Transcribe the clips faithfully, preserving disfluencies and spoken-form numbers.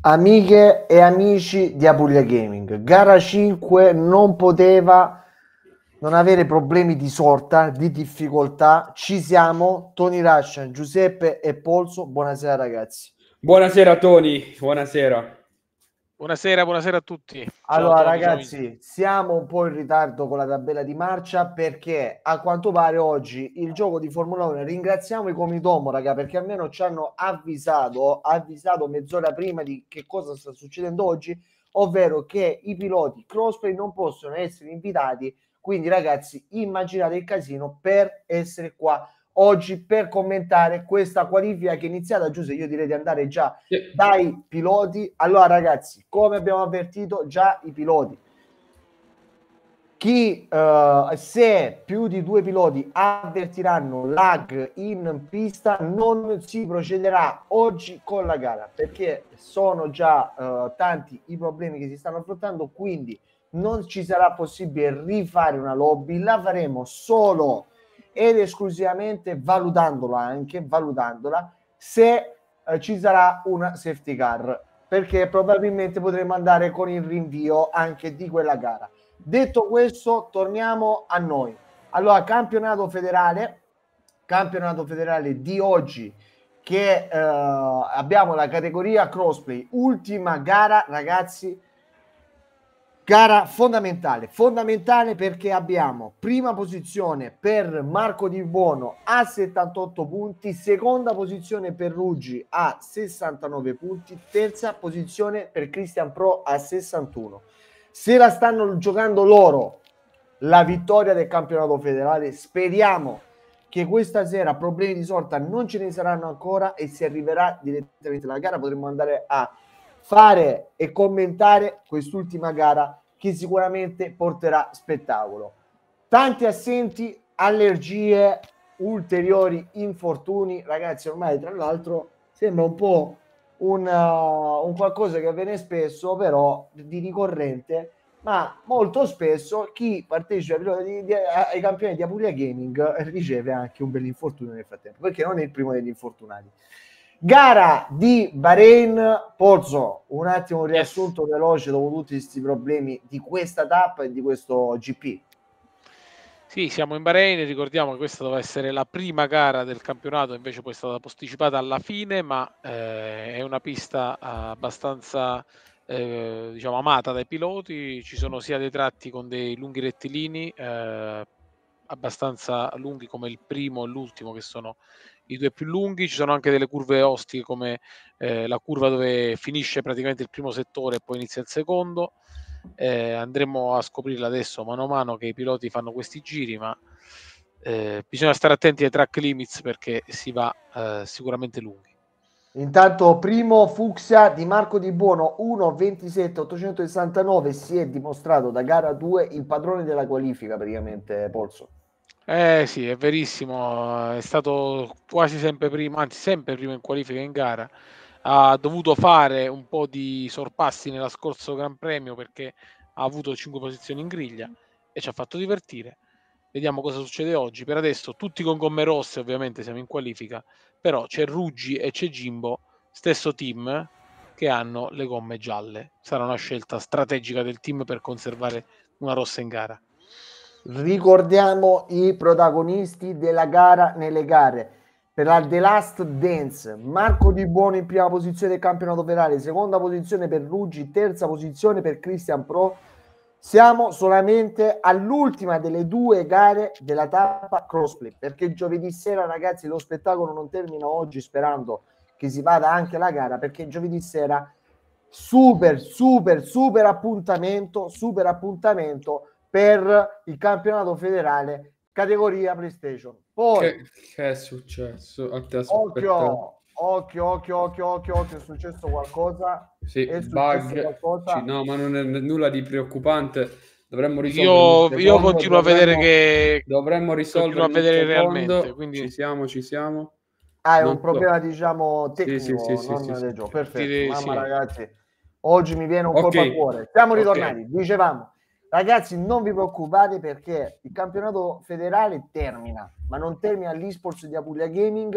Amiche e amici di Apulia Gaming, gara cinque non poteva non avere problemi di sorta, di difficoltà. Ci siamo, Tony Russian, Giuseppe e Polso. Buonasera ragazzi. Buonasera Tony, buonasera. Buonasera, buonasera a tutti. Ciao, Allora Tony, ragazzi, siamo un po' in ritardo con la tabella di marcia perché a quanto pare oggi il gioco di Formula uno, ringraziamo i Comitomo raga, perché almeno ci hanno avvisato, avvisato mezz'ora prima di che cosa sta succedendo oggi, ovvero che i piloti crossplay non possono essere invitati. Quindi ragazzi, immaginate il casino per essere qua oggi per commentare questa qualifica che è iniziata. Giuseppe, io direi di andare già Sì. dai piloti. Allora ragazzi, come abbiamo avvertito già i piloti, chi uh, se più di due piloti avvertiranno lag in pista non si procederà oggi con la gara, perché sono già uh, tanti i problemi che si stanno affrontando, quindi non ci sarà possibile rifare una lobby, la faremo solo ed esclusivamente valutandola, anche valutandola se eh, ci sarà una safety car, perché probabilmente potremo andare con il rinvio anche di quella gara. Detto questo, torniamo a noi. Allora, campionato federale, campionato federale di oggi, che eh, abbiamo la categoria crossplay, ultima gara ragazzi. Gara fondamentale, fondamentale perché abbiamo prima posizione per Marco Di Buono a settantotto punti, seconda posizione per Ruggi a sessantanove punti, terza posizione per Christian Pro a sessantuno. Se la stanno giocando loro la vittoria del campionato federale, speriamo che questa sera problemi di sorta non ce ne saranno ancora e si arriverà direttamente alla gara. Potremo andare a fare e commentare quest'ultima gara che sicuramente porterà spettacolo. Tanti assenti, allergie, ulteriori infortuni, ragazzi. Ormai tra l'altro sembra un po' un, uh, un qualcosa che avviene spesso, però di ricorrente, ma molto spesso chi partecipa di, di, ai campioni di Apulia Gaming riceve anche un bel infortunio nel frattempo, perché non è il primo degli infortunati. Gara di Bahrain. Pozzo, un attimo un riassunto yes. veloce dopo tutti questi problemi di questa tappa e di questo G P. Sì, siamo in Bahrain, ricordiamo che questa doveva essere la prima gara del campionato, invece poi è stata posticipata alla fine, ma eh, è una pista abbastanza eh, diciamo amata dai piloti. Ci sono sia dei tratti con dei lunghi rettilini eh, abbastanza lunghi come il primo e l'ultimo, che sono i due più lunghi. Ci sono anche delle curve ostiche come eh, la curva dove finisce praticamente il primo settore e poi inizia il secondo. Eh, andremo a scoprirla adesso mano a mano che i piloti fanno questi giri, ma eh, bisogna stare attenti ai track limits perché si va eh, sicuramente lunghi. Intanto primo Fucsia di Marco Di Buono uno ventisette ottocentosessantanove, si è dimostrato da gara due il padrone della qualifica praticamente, Polso. Eh sì, è verissimo, è stato quasi sempre primo, anzi sempre primo in qualifica in gara. Ha dovuto fare un po' di sorpassi nella scorso Gran Premio perché ha avuto cinque posizioni in griglia e ci ha fatto divertire. Vediamo cosa succede oggi. Per adesso tutti con gomme rosse, ovviamente siamo in qualifica, però c'è Ruggi e c'è Jimbo, stesso team, che hanno le gomme gialle. Sarà una scelta strategica del team per conservare una rossa in gara. Ricordiamo i protagonisti della gara nelle gare. Per la The Last Dance, Marco Di Buono in prima posizione del campionato federale, seconda posizione per Ruggi, terza posizione per Christian Pro. Siamo solamente all'ultima delle due gare della tappa crossplay, perché giovedì sera ragazzi lo spettacolo non termina oggi, sperando che si vada anche la gara, perché giovedì sera super super super appuntamento, super appuntamento per il campionato federale categoria PlayStation. Poi che, che è successo? A te occhio, occhio, occhio, occhio, occhio, occhio, è successo qualcosa. Sì, è successo bug. qualcosa. No, ma non è nulla di preoccupante. Dovremmo Io, risolvere. io continuo dovremmo, a vedere che dovremmo risolvere continuo a vedere secondo. realmente. Quindi... Ci siamo, ci siamo. Ah, è non un problema, so. diciamo, tecnico, sì, sì, sì, non sì, del sì, gioco. sì. Perfetto, Sì, mamma sì. ragazzi, oggi mi viene un okay. colpo al cuore. Siamo ritornati, okay. dicevamo. Ragazzi, non vi preoccupate perché il campionato federale termina, ma non termina l'esports di Apulia Gaming.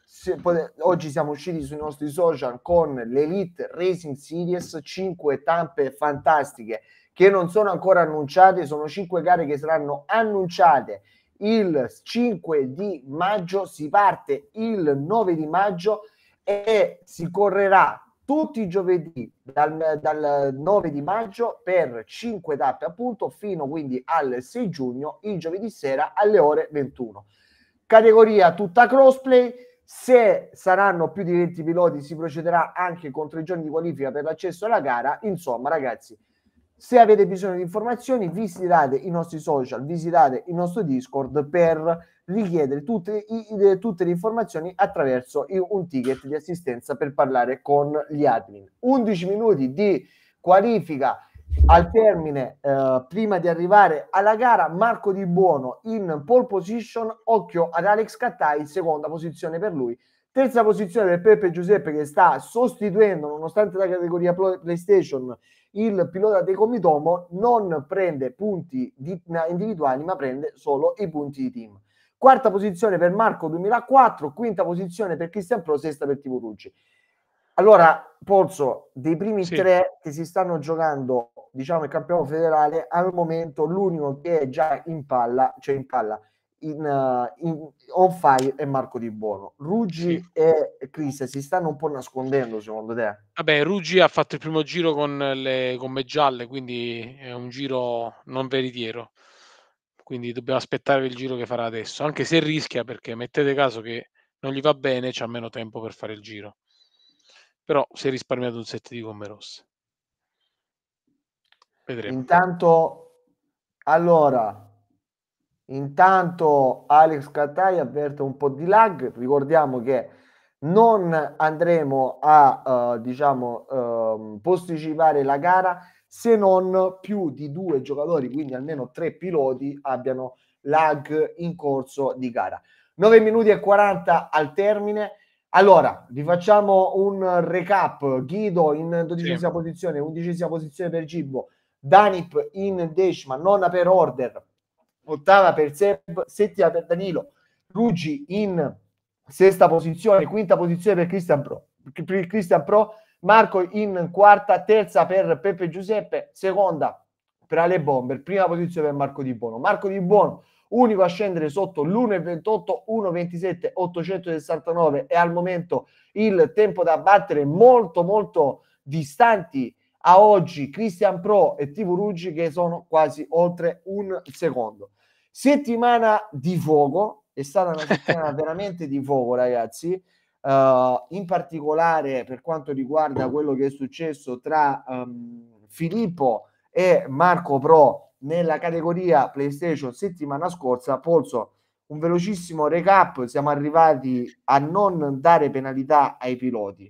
se, pot- oggi siamo usciti sui nostri social con l'Elite Racing Series, cinque tappe fantastiche che non sono ancora annunciate, sono cinque gare che saranno annunciate il cinque di maggio, si parte il nove di maggio e si correrà tutti i giovedì dal, dal nove di maggio per cinque tappe appunto fino quindi al sei giugno, il giovedì sera alle ore ventuno. Categoria tutta crossplay, se saranno più di venti piloti si procederà anche con tre giorni di qualifica per l'accesso alla gara. Insomma ragazzi, se avete bisogno di informazioni visitate i nostri social, visitate il nostro Discord per richiedere tutte, i, tutte le informazioni attraverso un ticket di assistenza per parlare con gli admin. undici minuti di qualifica al termine, eh, prima di arrivare alla gara. Marco Di Buono in pole position, occhio ad Alex Cattai, seconda posizione per lui, terza posizione per Peppe Giuseppe che sta sostituendo, nonostante la categoria PlayStation, il pilota dei Comitomo. Non prende punti di, individuali ma prende solo i punti di team. Quarta posizione per Marco duemilaquattro, quinta posizione per Christian Pro, sesta per Tivo Ruggi. Allora, Pozzo, dei primi sì. tre che si stanno giocando, diciamo, il campionato federale, al momento l'unico che è già in palla, cioè in palla, in, uh, in on fire è Marco Di Buono. Ruggi sì. e Chris si stanno un po' nascondendo, secondo te? Vabbè, Ruggi ha fatto il primo giro con le gomme gialle, quindi è un giro non veritiero. Quindi dobbiamo aspettare il giro che farà adesso, anche se rischia, perché mettete caso che non gli va bene, c'ha meno tempo per fare il giro. Però si è risparmiato un set di gomme rosse. Vedremo. Intanto, allora, intanto Alex Cattai avverte un po' di lag. Ricordiamo che non andremo a, uh, diciamo, uh, posticipare la gara se non più di due giocatori, quindi almeno tre piloti, abbiano lag in corso di gara. nove minuti e quaranta al termine. Allora, vi facciamo un recap. Guido in dodicesima sì. posizione, undicesima posizione per Gibbo, Danip in decima, nona per Order, ottava per Seb, settima per Danilo, Ruggi in sesta posizione, quinta posizione per Christian Pro, per Christian Pro, Marco in quarta, terza per Peppe Giuseppe, seconda per Ale Bomber, prima posizione per Marco Di Buono. Marco Di Buono unico a scendere sotto l'uno e ventotto, uno e ventisette, ottocentosessantanove e al momento il tempo da battere molto molto distanti a oggi Christian Pro e Tivo Ruggi, che sono quasi oltre un secondo. Settimana di fuoco, è stata una settimana veramente di fuoco ragazzi, uh, in particolare per quanto riguarda quello che è successo tra um, Filippo e Marco Pro nella categoria PlayStation settimana scorsa. Polso, un velocissimo recap, siamo arrivati a non dare penalità ai piloti.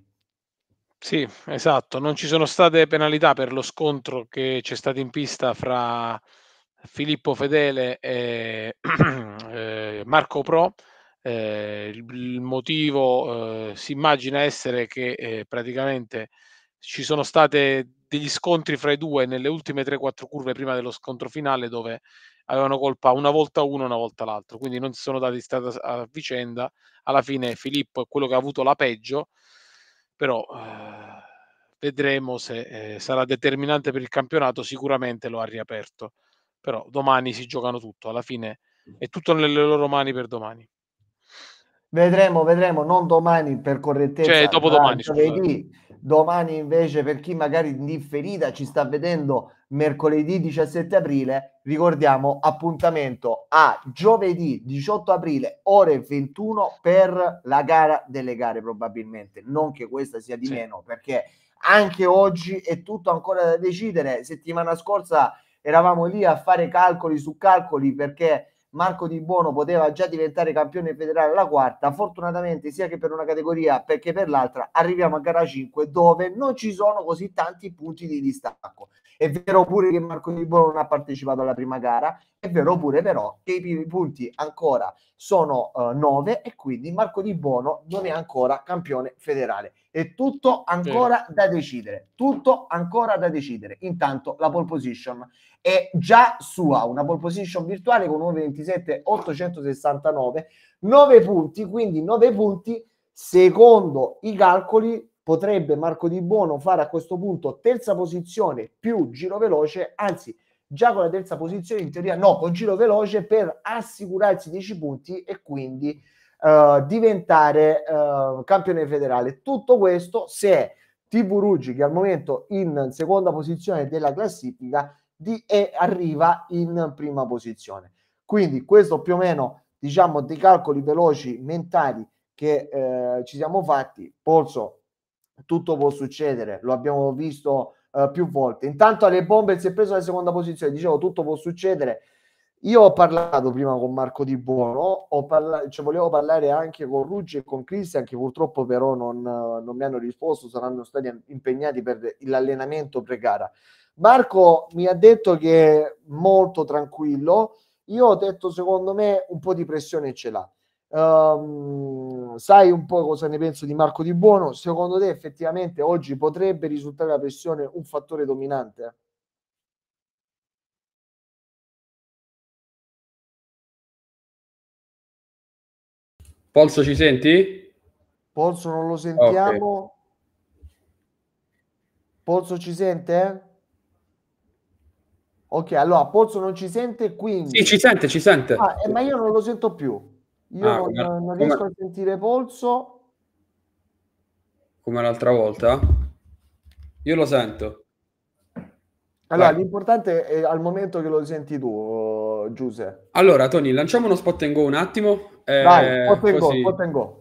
Sì, esatto, non ci sono state penalità per lo scontro che c'è stato in pista fra Filippo Fedele e eh, Marco Pro. Eh, il, il motivo eh, si immagina essere che eh, praticamente ci sono state degli scontri fra i due nelle ultime tre quattro curve prima dello scontro finale, dove avevano colpa una volta uno, una volta l'altro, quindi non si sono dati strada a vicenda. Alla fine Filippo è quello che ha avuto la peggio, però eh, vedremo se eh, sarà determinante per il campionato. Sicuramente lo ha riaperto, però domani si giocano tutto, alla fine è tutto nelle loro mani per domani. Vedremo, vedremo, non domani per correttezza, cioè dopodomani, giovedì, domani invece per chi magari in differita ci sta vedendo mercoledì diciassette aprile, ricordiamo appuntamento a giovedì diciotto aprile ore ventuno per la gara delle gare, probabilmente, non che questa sia di sì. meno, perché anche oggi è tutto ancora da decidere. Settimana scorsa eravamo lì a fare calcoli su calcoli perché Marco Di Buono poteva già diventare campione federale alla quarta. Fortunatamente sia che per una categoria che per l'altra arriviamo a gara cinque, dove non ci sono così tanti punti di distacco. È vero pure che Marco Di Buono non ha partecipato alla prima gara, è vero pure però che i punti ancora sono nove uh, e quindi Marco Di Buono non è ancora campione federale. È tutto ancora sì. da decidere, tutto ancora da decidere. Intanto la pole position è già sua, una pole position virtuale con uno ventisette ottocentosessantanove, nove punti, quindi nove punti Secondo i calcoli potrebbe Marco Di Buono fare a questo punto terza posizione più giro veloce, anzi già con la terza posizione in teoria no, con giro veloce, per assicurarsi dieci punti e quindi uh, diventare uh, campione federale. Tutto questo se T V Ruggi, che al momento in seconda posizione della classifica, di, e arriva in prima posizione. Quindi questo più o meno, diciamo, dei calcoli veloci mentali che eh, ci siamo fatti. Polso, tutto può succedere, lo abbiamo visto uh, più volte. Intanto alle bombe si è preso la seconda posizione, dicevo tutto può succedere. Io ho parlato prima con Marco Di Buono, ho parla- cioè volevo parlare anche con Ruggi e con Cristian, che purtroppo però non, non mi hanno risposto, saranno stati impegnati per l'allenamento pre-gara. Marco mi ha detto che è molto tranquillo, io ho detto secondo me un po' di pressione ce l'ha. Um, sai un po' cosa ne penso di Marco Di Buono? Secondo te effettivamente oggi potrebbe risultare la pressione un fattore dominante? Polso, ci senti? Polso non lo Ok. sentiamo. Polso ci sente? Ok, allora Polso non ci sente, quindi... Sì, ci sente, ci sente. Ah, eh, ma io non lo sento più. Io Ah, non, come, non come- riesco a sentire Polso. come l'altra volta? Io lo sento. Allora, Vai. l'importante è al momento che lo senti tu, Giuseppe. Allora, Tony, lanciamo uno spot and go un attimo. Vai, eh, spot and go, così. spot and go.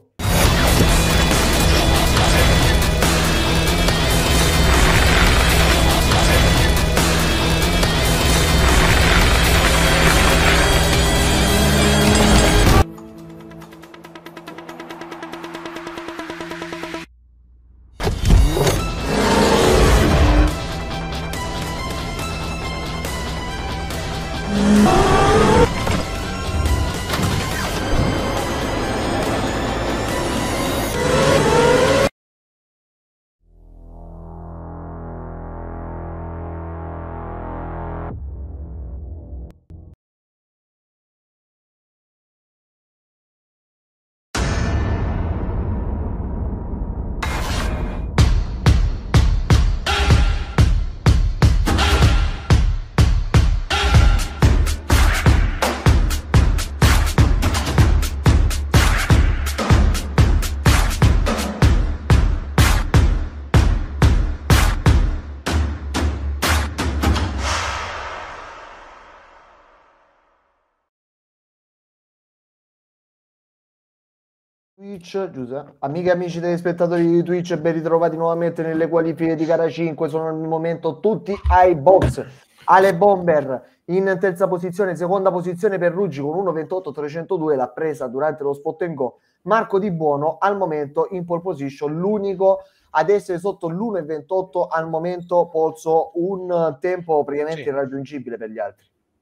Twitch, Giuseppe. Amiche e amici telespettatori di Twitch, ben ritrovati nuovamente nelle qualifiche di gara cinque. Sono al momento tutti ai box. Ale Bomber in terza posizione, seconda posizione per Ruggi con uno ventotto trecentodue, l'ha presa durante lo spot and go. Marco Di Buono al momento in pole position, l'unico ad essere sotto l'uno ventotto al momento. Polso, un tempo praticamente Sì. irraggiungibile per gli altri.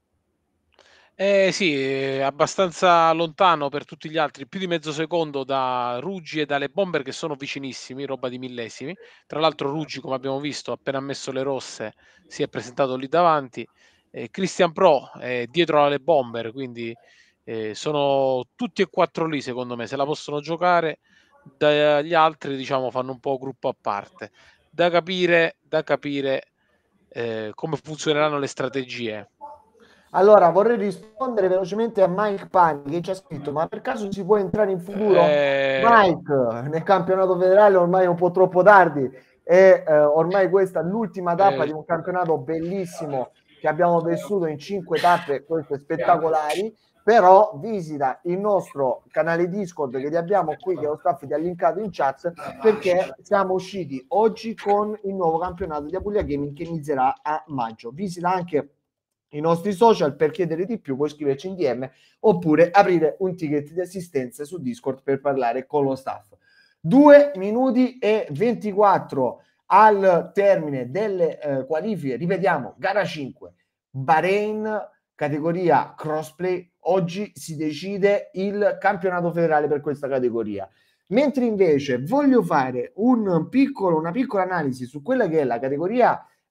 Eh sì, è abbastanza lontano per tutti gli altri, più di mezzo secondo da Ruggi e dalle Bomber, che sono vicinissimi, roba di millesimi. Tra l'altro Ruggi, come abbiamo visto, appena messo le rosse, si è presentato lì davanti. Eh, Christian Pro è dietro alle Bomber, quindi eh, sono tutti e quattro lì, secondo me, se la possono giocare. Dagli altri, diciamo, fanno un po' gruppo a parte. Da capire, da capire eh, come funzioneranno le strategie. Allora, vorrei rispondere velocemente a Mike Pani che ci ha scritto: ma per caso si può entrare in futuro? Eh... Mike, nel campionato federale ormai è un po' troppo tardi e eh, ormai questa è l'ultima tappa Eh... di un campionato bellissimo che abbiamo vissuto in cinque tappe, queste spettacolari. Però visita il nostro canale Discord che ti abbiamo qui, che lo staff ti ha linkato in chat, perché siamo usciti oggi con il nuovo campionato di Apulia Gaming che inizierà a maggio. Visita anche i nostri social per chiedere di più, puoi scriverci in D M oppure aprire un ticket di assistenza su Discord per parlare con lo staff. Due minuti e ventiquattro al termine delle eh, qualifiche, ripetiamo, gara cinque, Bahrain, categoria crossplay. Oggi si decide il campionato federale per questa categoria. Mentre invece voglio fare un piccolo, una piccola analisi su quella che è la categoria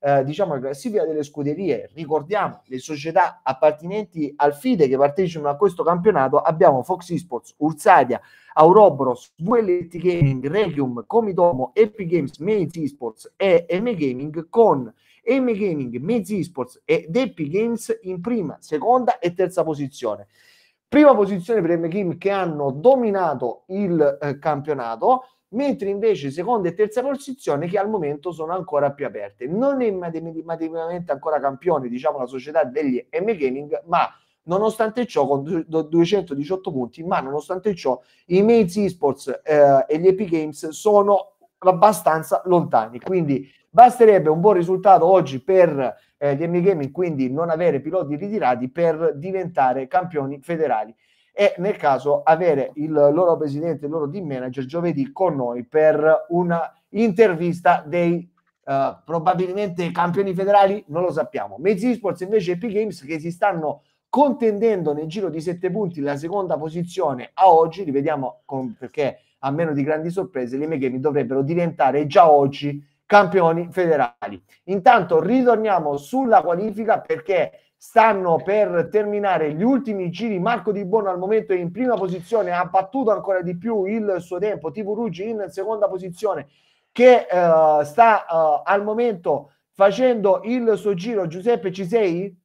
eh, diciamo la classifica delle scuderie. Ricordiamo le società appartenenti al FIDE che partecipano a questo campionato. Abbiamo Fox Esports, Ursadia, Aurobros, V L T Gaming, Regium, Comitomo, Epic Games, Maze Esports e M Gaming, con M Gaming, Maze Esports ed Epic Games in prima, seconda e terza posizione. Prima posizione per M Gaming che hanno dominato il eh, campionato, mentre invece seconda e terza posizione che al momento sono ancora più aperte. Non è matematicamente ancora campione, diciamo, la società degli M Gaming, ma nonostante ciò con duecentodiciotto punti, ma nonostante ciò i Maze Esports eh, e gli Epic Games sono abbastanza lontani, quindi basterebbe un buon risultato oggi per eh, gli M Gaming, quindi non avere piloti ritirati, per diventare campioni federali, e nel caso avere il loro presidente, il loro team manager giovedì con noi per una intervista dei uh, probabilmente campioni federali, non lo sappiamo. Maze Esports invece e Epic Games che si stanno contendendo nel giro di sette punti la seconda posizione a oggi, rivediamo con, perché a meno di grandi sorprese gli M Gaming dovrebbero diventare già oggi campioni federali. Intanto ritorniamo sulla qualifica perché stanno per terminare gli ultimi giri. Marco Di Bono al momento è in prima posizione, ha battuto ancora di più il suo tempo. T V Ruggi in seconda posizione che uh, sta uh, al momento facendo il suo giro. Giuseppe, ci sei?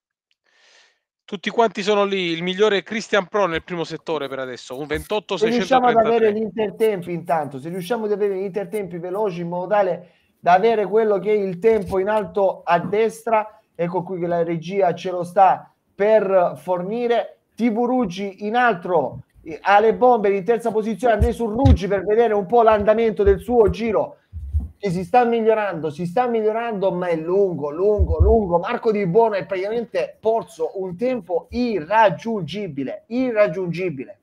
Tutti quanti sono lì, il migliore è Christian Pro nel primo settore per adesso, un ventotto se riusciamo ad avere seicentotrentatré. gli intertempi, intanto se riusciamo ad avere gli intertempi veloci in modo tale da avere quello che è il tempo in alto a destra, ecco qui che la regia ce lo sta per fornire. T V Ruggi in altro, Ale Bomber in terza posizione, andrei su Ruggi per vedere un po' l'andamento del suo giro, che si sta migliorando, si sta migliorando, ma è lungo, lungo, lungo. Marco Di Bono è praticamente porso un tempo irraggiungibile, irraggiungibile.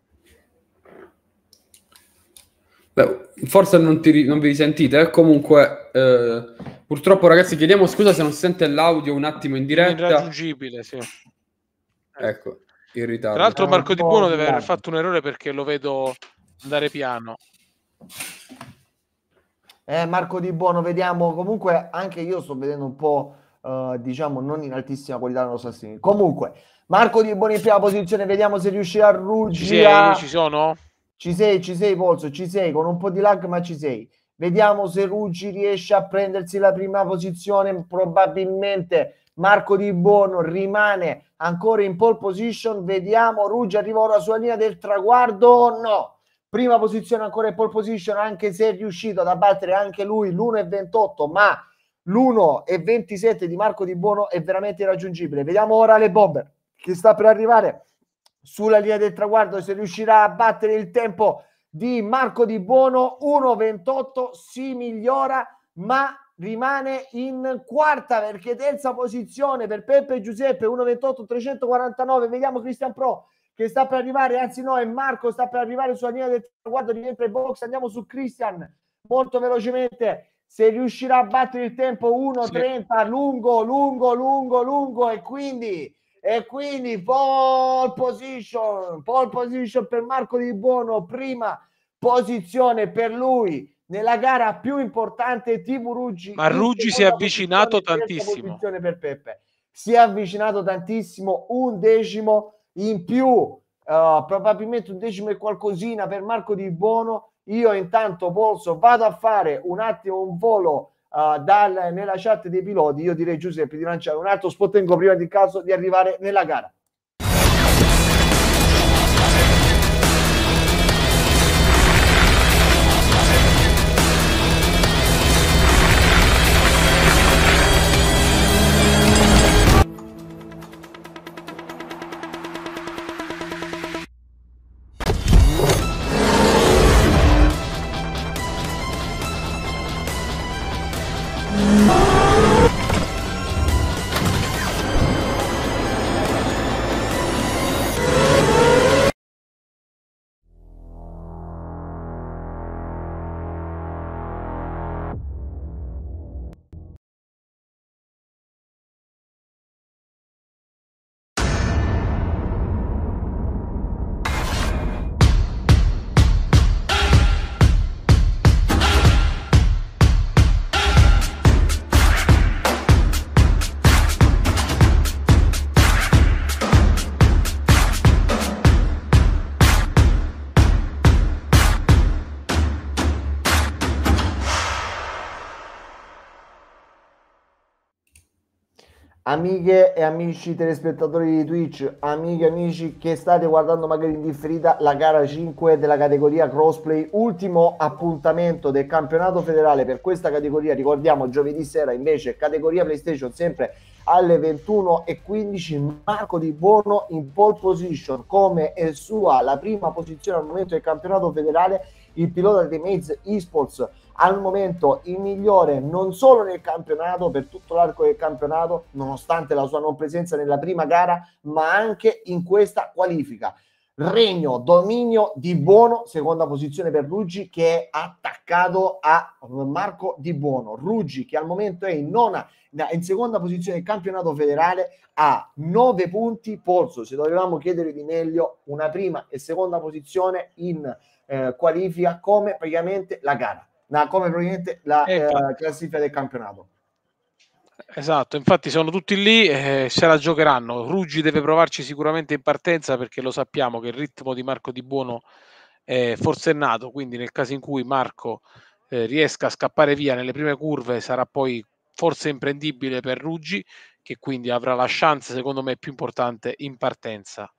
Beh, forse non, ti, non vi risentite, eh? Comunque eh, purtroppo ragazzi chiediamo scusa se non si sente l'audio un attimo in diretta. Irraggiungibile, sì. Ecco, in ritardo. Tra l'altro Marco Di Bono deve aver grande. fatto un errore perché lo vedo andare piano. Eh, Marco Di Bono, vediamo, comunque anche io sto vedendo un po', uh, diciamo, non in altissima qualità nello Sassuolo. Comunque, Marco Di Bono in prima posizione, vediamo se riuscirà a Ruggi. Ci sei? Ci sono? Ci sei, ci sei, Polso, ci sei, con un po' di lag, ma ci sei. Vediamo se Ruggi riesce a prendersi la prima posizione. Probabilmente Marco Di Bono rimane ancora in pole position. Vediamo, Ruggi arriva ora sulla linea del traguardo. No, prima posizione ancora in pole position, anche se è riuscito ad abbattere anche lui l'uno e ventotto, ma l'uno e ventisette di Marco Di Bono è veramente irraggiungibile. Vediamo ora le Bomber che sta per arrivare sulla linea del traguardo, se riuscirà a battere il tempo di Marco Di Bono. Uno ventotto, si migliora ma rimane in quarta, perché terza posizione per Peppe Giuseppe, uno ventotto trecentoquarantanove. Vediamo Christian Pro che sta per arrivare, anzi no, è Marco, sta per arrivare sulla linea del traguardo, rientra in box. Andiamo su Christian molto velocemente, se riuscirà a battere il tempo. Uno trenta, sì. lungo lungo lungo lungo e quindi e quindi pole position, pole position per Marco Di Bono, prima posizione per lui nella gara più importante. T V Ruggi, ma Ruggi si è avvicinato tantissimo, posizione per Peppe, si è avvicinato tantissimo, un decimo in più, uh, probabilmente un decimo e qualcosina per Marco Di Bono. Io intanto Polso vado a fare un attimo un volo Uh, dal, nella chat dei piloti. Io direi, Giuseppe, di lanciare un altro spot in go prima di caso di arrivare nella gara. amiche e amici telespettatori di Twitch, amiche e amici che state guardando magari in differita la gara cinque della categoria crossplay, ultimo appuntamento del campionato federale per questa categoria. Ricordiamo, giovedì sera invece categoria PlayStation, sempre alle ventuno e quindici. Marco Di Buono in pole position come è sua la prima posizione al momento del campionato federale, il pilota dei Maze Esports al momento il migliore non solo nel campionato, per tutto l'arco del campionato, nonostante la sua non presenza nella prima gara, ma anche in questa qualifica. Regno, dominio Di Buono, seconda posizione per Ruggi che è attaccato a Marco Di Buono. Ruggi che al momento è in nona, in seconda posizione del campionato federale a nove punti. Polso, se dovevamo chiedere di meglio, una prima e seconda posizione in eh, qualifica come praticamente la gara. No, come probabilmente la eh, classifica del campionato. Esatto, infatti sono tutti lì, eh, se la giocheranno. Ruggi deve provarci sicuramente in partenza, perché lo sappiamo che il ritmo di Marco Di Buono è forsennato, quindi nel caso in cui Marco eh, riesca a scappare via nelle prime curve sarà poi forse imprendibile per Ruggi, che quindi avrà la chance secondo me più importante in partenza.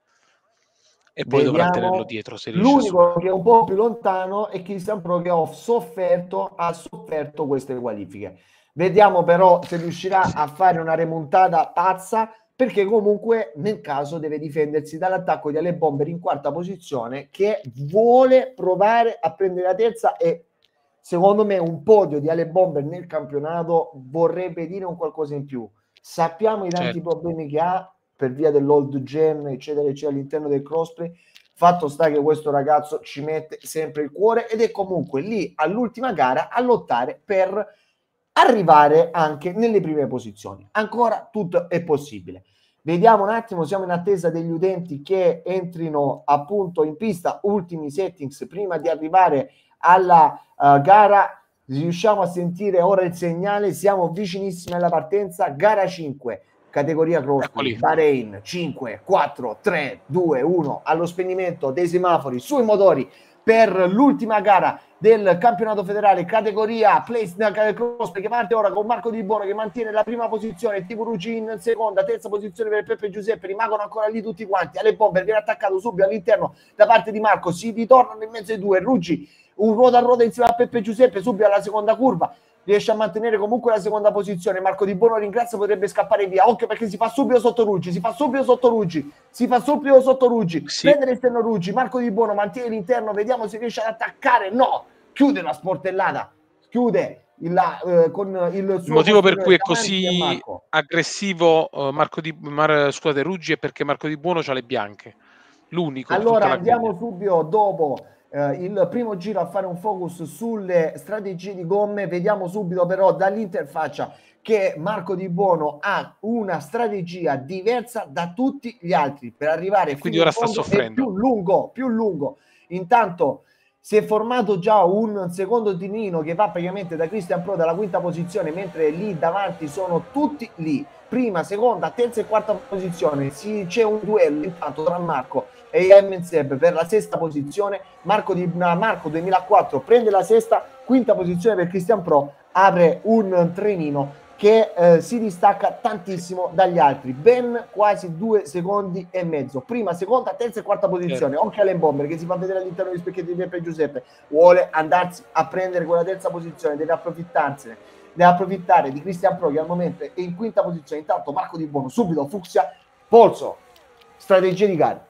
E poi Vediamo, dovrà tenerlo dietro se riesce. L'unico che è un po' più lontano è Christian Pro, che ha sofferto, ha sofferto queste qualifiche. Vediamo però se riuscirà a fare una remontata pazza, perché comunque nel caso deve difendersi dall'attacco di Ale Bomber in quarta posizione, che vuole provare a prendere la terza, e secondo me un podio di Ale Bomber nel campionato vorrebbe dire un qualcosa in più. Sappiamo i tanti certo. problemi che ha per via dell'old gen, eccetera, eccetera, all'interno del crossplay. Fatto sta che questo ragazzo ci mette sempre il cuore ed è comunque lì all'ultima gara a lottare per arrivare anche nelle prime posizioni. Ancora tutto è possibile. Vediamo un attimo, siamo in attesa degli utenti che entrino appunto in pista, ultimi settings prima di arrivare alla uh, gara. Riusciamo a sentire ora il segnale, siamo vicinissimi alla partenza. Gara cinque, categoria crossplay, Bahrain. Cinque, quattro, tre, due, uno, allo spegnimento dei semafori sui motori per l'ultima gara del campionato federale categoria PlayStation crossplay, che parte ora con Marco Di Buono che mantiene la prima posizione, Tipo Ruggi in seconda, terza posizione per Peppe Giuseppe, rimangono ancora lì tutti quanti. Ale Bomber viene attaccato subito all'interno da parte di Marco, si ritornano in mezzo ai due. Ruggi un ruota a ruota insieme a Peppe Giuseppe subito alla seconda curva, riesce a mantenere comunque la seconda posizione. Marco Di Buono ringrazia, potrebbe scappare via, occhio perché si fa subito sotto Ruggi, si fa subito sotto Ruggi, si fa subito sotto Ruggi, sì. Prende l'esterno Ruggi, Marco Di Buono mantiene l'interno, vediamo se riesce ad attaccare, no, chiude la sportellata, chiude il, eh, con il suo il motivo per cui è così aggressivo uh, Marco Di Mar, scusate, Ruggi, è perché Marco Di Buono c'ha le bianche, l'unico. Allora andiamo subito dopo Uh, il primo giro a fare un focus sulle strategie di gomme. Vediamo subito però dall'interfaccia che Marco Di Buono ha una strategia diversa da tutti gli altri per arrivare quindi ora sta soffrendo, più lungo, più lungo. Intanto si è formato già un secondo tinino che va praticamente da Christian Pro dalla quinta posizione, mentre lì davanti sono tutti lì, prima, seconda, terza e quarta posizione. Si, c'è un duello intanto tra Marco e Emen Seb per la sesta posizione. Marco, di, Marco duemilaquattro prende la sesta, quinta posizione per Christian Pro, apre un trenino che eh, si distacca tantissimo dagli altri, ben quasi due secondi e mezzo, prima, seconda, terza e quarta posizione. Occhio Allen Bomber che si fa vedere all'interno degli specchietti di Peppe Giuseppe, vuole andarsi a prendere quella terza posizione, deve approfittarsene, deve approfittare di Christian Pro che al momento è in quinta posizione. Intanto Marco Di Buono subito fucsia, polso, strategia di gara.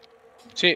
Sì.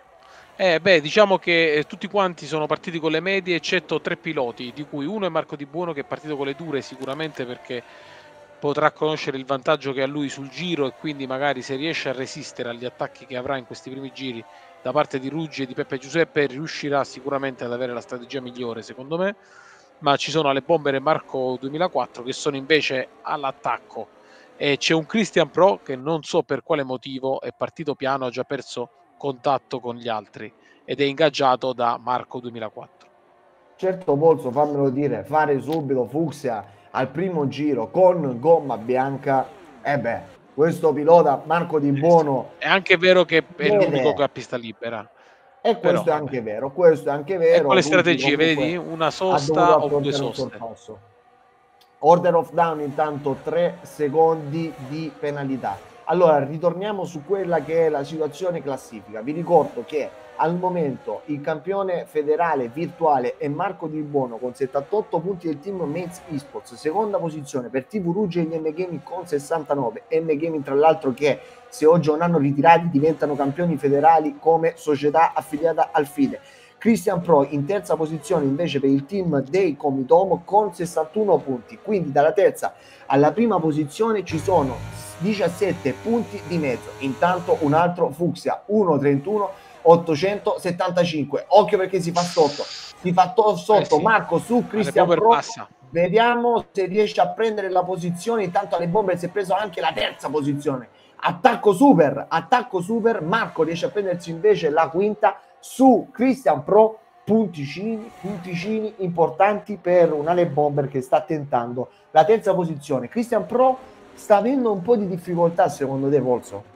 Eh, beh, diciamo che eh, tutti quanti sono partiti con le medie, eccetto tre piloti, di cui uno è Marco Di Buono che è partito con le dure sicuramente perché potrà conoscere il vantaggio che ha lui sul giro, e quindi magari se riesce a resistere agli attacchi che avrà in questi primi giri da parte di Ruggi e di Peppe Giuseppe riuscirà sicuramente ad avere la strategia migliore secondo me. Ma ci sono Ale Bomber e Marco duemilaquattro che sono invece all'attacco, e c'è un Christian Pro che non so per quale motivo è partito piano, ha già perso contatto con gli altri ed è ingaggiato da Marco duemilaquattro. Certo Polso, fammelo dire, fare subito fucsia al primo giro con gomma bianca, e eh beh, questo pilota Marco Di Buono è anche vero che è l'unico che ha pista libera, e questo però, è anche vabbè. vero, questo è anche vero. E con le strategie, vedi, una sosta o due soste. Order of down intanto tre secondi di penalità. Allora ritorniamo su quella che è la situazione classifica. Vi ricordo che al momento il campione federale virtuale è Marco Di Buono con settantotto punti del team Mates Esports, seconda posizione per T V Ruggi e gli M Gaming con sessantanove. M Gaming tra l'altro che se oggi non hanno ritirati diventano campioni federali come società affiliata al FIDE. Christian Pro in terza posizione invece per il team dei Comitom con sessantuno punti, quindi dalla terza alla prima posizione ci sono diciassette punti di mezzo. Intanto un altro Fucsia uno trentuno ottocentosettantacinque, occhio perché si fa sotto, si fa to- sotto eh sì. Marco su Christian Pro, passa. Vediamo se riesce a prendere la posizione. Intanto alle bombe si è preso anche la terza posizione, attacco super, attacco super. Marco riesce a prendersi invece la quinta su Christian Pro, punticini, punticini importanti per un Ale Bomber che sta tentando la terza posizione. Christian Pro sta avendo un po' di difficoltà secondo te, Polso?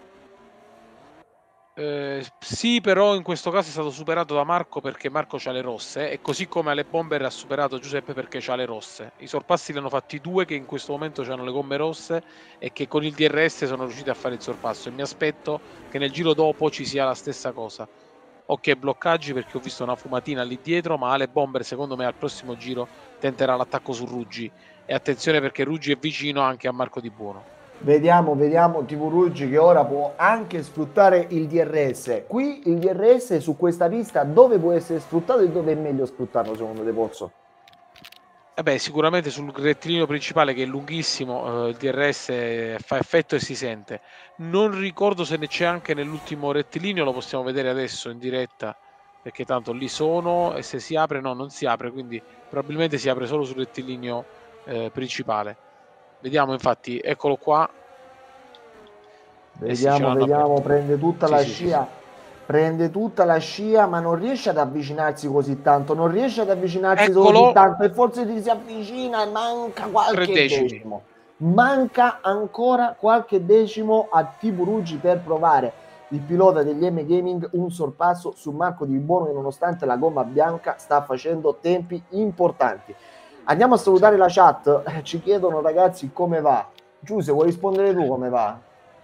Eh, sì, però in questo caso è stato superato da Marco perché Marco c'ha le rosse, e così come Ale Bomber ha superato Giuseppe perché c'ha le rosse. I sorpassi li hanno fatti due che in questo momento hanno le gomme rosse e che con il D R S sono riusciti a fare il sorpasso, e mi aspetto che nel giro dopo ci sia la stessa cosa. Ok, bloccaggi perché ho visto una fumatina lì dietro, ma Ale Bomber secondo me al prossimo giro tenterà l'attacco su Ruggi, e attenzione perché Ruggi è vicino anche a Marco Di Buono. Vediamo, vediamo T V Ruggi che ora può anche sfruttare il D R S. Qui il D R S su questa pista dove può essere sfruttato e dove è meglio sfruttarlo secondo te, Pozzo? Eh beh, sicuramente sul rettilineo principale che è lunghissimo, eh, il D R S fa effetto e si sente. Non ricordo se ne c'è anche nell'ultimo rettilineo, lo possiamo vedere adesso in diretta perché tanto lì sono, e se si apre no, non si apre, quindi probabilmente si apre solo sul rettilineo eh, principale. Vediamo infatti, eccolo qua. Vediamo, eh sì, vediamo, aperto. Prende tutta sì, la sì, scia, sì, sì. Prende tutta la scia, ma non riesce ad avvicinarsi così tanto, non riesce ad avvicinarsi Eccolo. così tanto, e forse si avvicina e manca qualche decimo. Manca ancora qualche decimo a T V Ruggi per provare il pilota degli M Gaming un sorpasso su Marco Di Buono che nonostante la gomma bianca sta facendo tempi importanti. Andiamo a salutare la chat, ci chiedono ragazzi come va. Giuse, vuoi rispondere tu come va?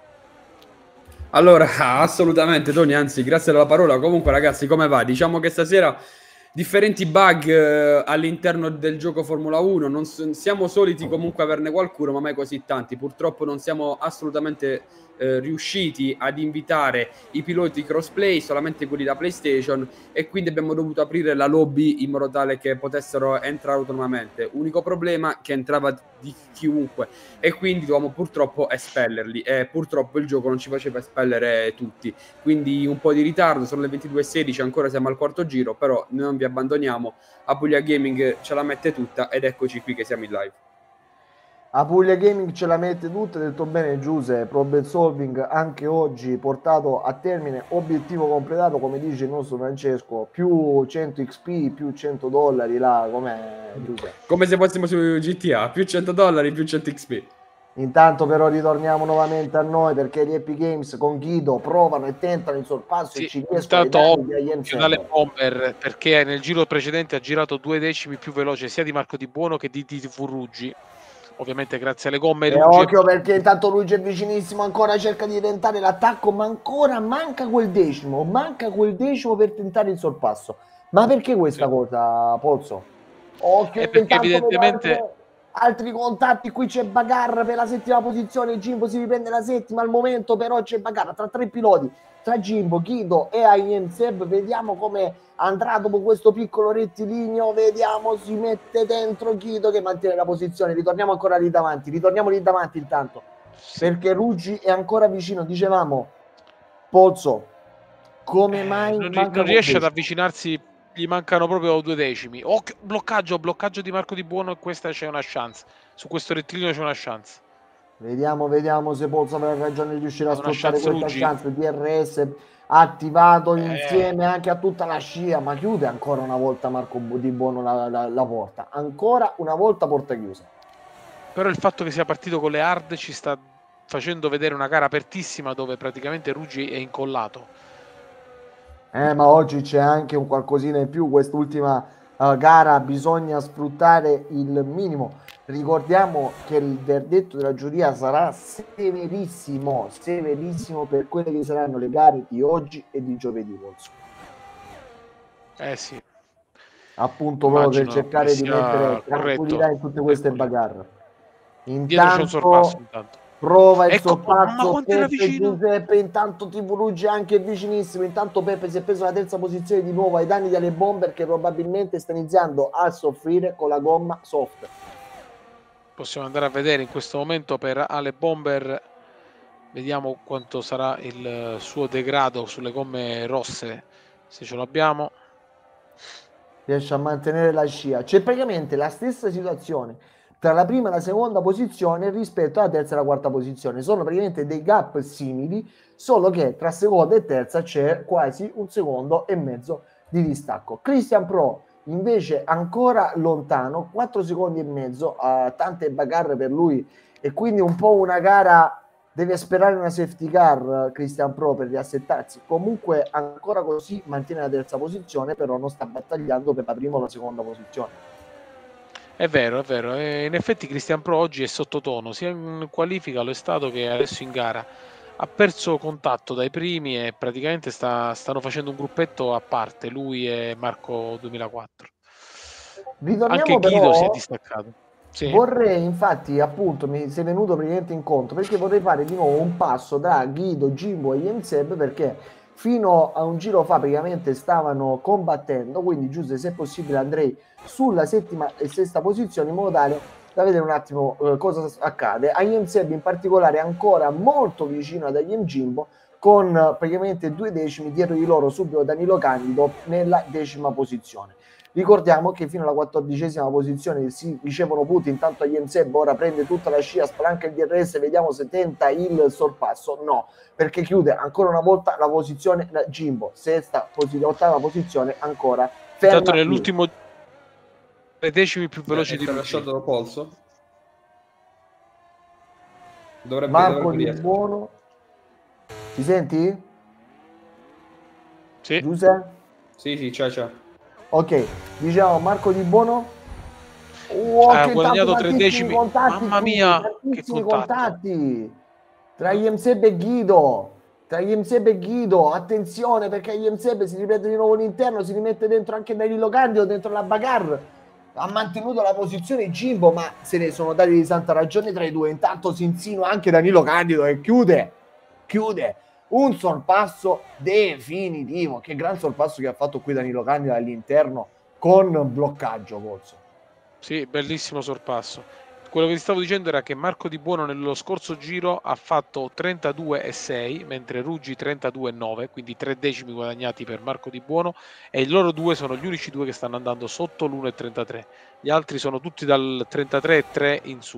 Allora, assolutamente Tony, anzi grazie della parola. Comunque ragazzi, come va? Diciamo che stasera differenti bug eh, all'interno del gioco Formula uno, non siamo soliti comunque averne qualcuno, ma mai così tanti. Purtroppo non siamo assolutamente eh, riusciti ad invitare i piloti crossplay, solamente quelli da PlayStation, e quindi abbiamo dovuto aprire la lobby in modo tale che potessero entrare autonomamente. Unico problema che entrava di chiunque, e quindi dovevamo purtroppo espellerli, e purtroppo il gioco non ci faceva espellere tutti, quindi un po' di ritardo, sono le ventidue e sedici, ancora siamo al quarto giro, però non vi abbandoniamo. Apulia Gaming ce la mette tutta ed eccoci qui che siamo in live. Apulia Gaming ce la mette tutta, detto bene Giuse. Problem solving anche oggi portato a termine, obiettivo completato come dice il nostro Francesco, più cento X P, più cento dollari là, com'è Giuse? Come se fossimo su G T A, più cento dollari, più cento X P. Intanto però ritorniamo nuovamente a noi perché gli Epic Games con Guido provano e tentano il sorpasso, sì, e ci riescono a dare Bomber perché nel giro precedente ha girato due decimi più veloce sia di Marco Di Buono che di T V Ruggi, ovviamente grazie alle gomme. E occhio perché intanto Ruggi è vicinissimo, ancora cerca di tentare l'attacco, ma ancora manca quel decimo, manca quel decimo per tentare il sorpasso. Ma perché questa sì. cosa, Pozzo? Occhio, è perché evidentemente altri contatti, qui c'è Bagarra per la settima posizione, Jimbo si riprende la settima al momento, però c'è Bagarra tra tre piloti, tra Jimbo, Guido e Ayen Seb. Vediamo come andrà dopo questo piccolo rettilineo, vediamo, si mette dentro Guido che mantiene la posizione. Ritorniamo ancora lì davanti, ritorniamo lì davanti intanto, sì. perché Ruggi è ancora vicino, dicevamo, Pozzo, come mai eh, non, non riesce ad avvicinarsi, gli mancano proprio due decimi. Oh, bloccaggio, bloccaggio di Marco Di Buono, e questa c'è una chance. Su questo rettilineo c'è una chance. Vediamo, vediamo se Pozzo avrà ragione di riuscire a sfruttare questa Ruggi. chance. D R S attivato eh. insieme anche a tutta la scia, ma chiude ancora una volta Marco Di Buono la, la, la porta. Ancora una volta porta chiusa. Però il fatto che sia partito con le hard ci sta facendo vedere una gara apertissima dove praticamente Ruggi è incollato. Eh, ma oggi c'è anche un qualcosina in più, quest'ultima uh, gara bisogna sfruttare il minimo. Ricordiamo che il verdetto della giuria sarà severissimo, severissimo per quelle che saranno le gare di oggi e di giovedì. Polso. Eh sì. Appunto proprio per cercare di mettere tranquillità in tutte queste bagarre. Intanto, un sorpasso, intanto. Prova il ecco, sorpasso Peppe Giuseppe, intanto T V Ruggi anche vicinissimo, intanto Peppe si è preso la terza posizione di nuovo ai danni delle Bomber che probabilmente sta iniziando a soffrire con la gomma soft. Possiamo andare a vedere in questo momento per Ale Bomber, vediamo quanto sarà il suo degrado sulle gomme rosse, se ce l'abbiamo. Riesce a mantenere la scia, c'è praticamente la stessa situazione tra la prima e la seconda posizione rispetto alla terza e la quarta posizione, sono praticamente dei gap simili, solo che tra seconda e terza c'è quasi un secondo e mezzo di distacco. Christian Pro invece ancora lontano, quattro secondi e mezzo, uh, tante bagarre per lui e quindi un po' una gara, deve sperare una safety car Christian Pro per riassettarsi, comunque ancora così mantiene la terza posizione, però non sta battagliando per la prima o la seconda posizione. È vero, è vero, e in effetti Christian Pro oggi è sottotono, sia in qualifica lo è stato che adesso in gara. Ha perso contatto dai primi e praticamente sta, stanno facendo un gruppetto a parte, lui e Marco duemilaquattro. Ritorniamo Anche Guido però, si è distaccato. Sì. Vorrei, infatti, appunto, mi sei venuto praticamente incontro perché vorrei fare di nuovo un passo tra Guido, Jimbo e Jenseb, perché fino a un giro fa praticamente stavano combattendo, quindi Giuseppe, se possibile andrei sulla settima e sesta posizione in modo tale da vedere un attimo eh, cosa accade. A Jenseb in particolare ancora molto vicino ad Ayem Jimbo, con eh, praticamente due decimi dietro di loro subito Danilo Candido nella decima posizione. Ricordiamo che fino alla quattordicesima posizione si ricevono punti, intanto Jenseb ora prende tutta la scia, spalanca il D R S, vediamo se tenta il sorpasso, no, perché chiude ancora una volta la posizione da Jimbo, sesta, posi- ottava posizione ancora ferma. Tanto nell'ultimo tre decimi più veloci eh, di lasciato il polso. Dovrebbe, Marco Di Buono, ti senti? Sì. Giuseppe? Sì, sì, ciao ciao. Ok, diciamo Marco Di Buono. Oh, ha che guadagnato tre decimi, contatti, mamma mia, qui, che contatti tra Jenseb e Guido, tra Jenseb e Guido, attenzione perché Jenseb si riprende di nuovo all'interno, si rimette dentro anche Danilo Candido, dentro la bagarre, ha mantenuto la posizione Jimbo, ma se ne sono dati di santa ragione tra i due, intanto si insinua anche Danilo Candido e chiude, chiude un sorpasso definitivo, che gran sorpasso che ha fatto qui Danilo Candido all'interno con bloccaggio, Pozzo. Sì, bellissimo sorpasso. Quello che ti stavo dicendo era che Marco Di Buono nello scorso giro ha fatto trentadue e sei, mentre Ruggi trentadue e nove, quindi tre decimi guadagnati per Marco Di Buono, e loro due sono gli unici due che stanno andando sotto l'uno e trentatré. Gli altri sono tutti dal trentatré e tre in su.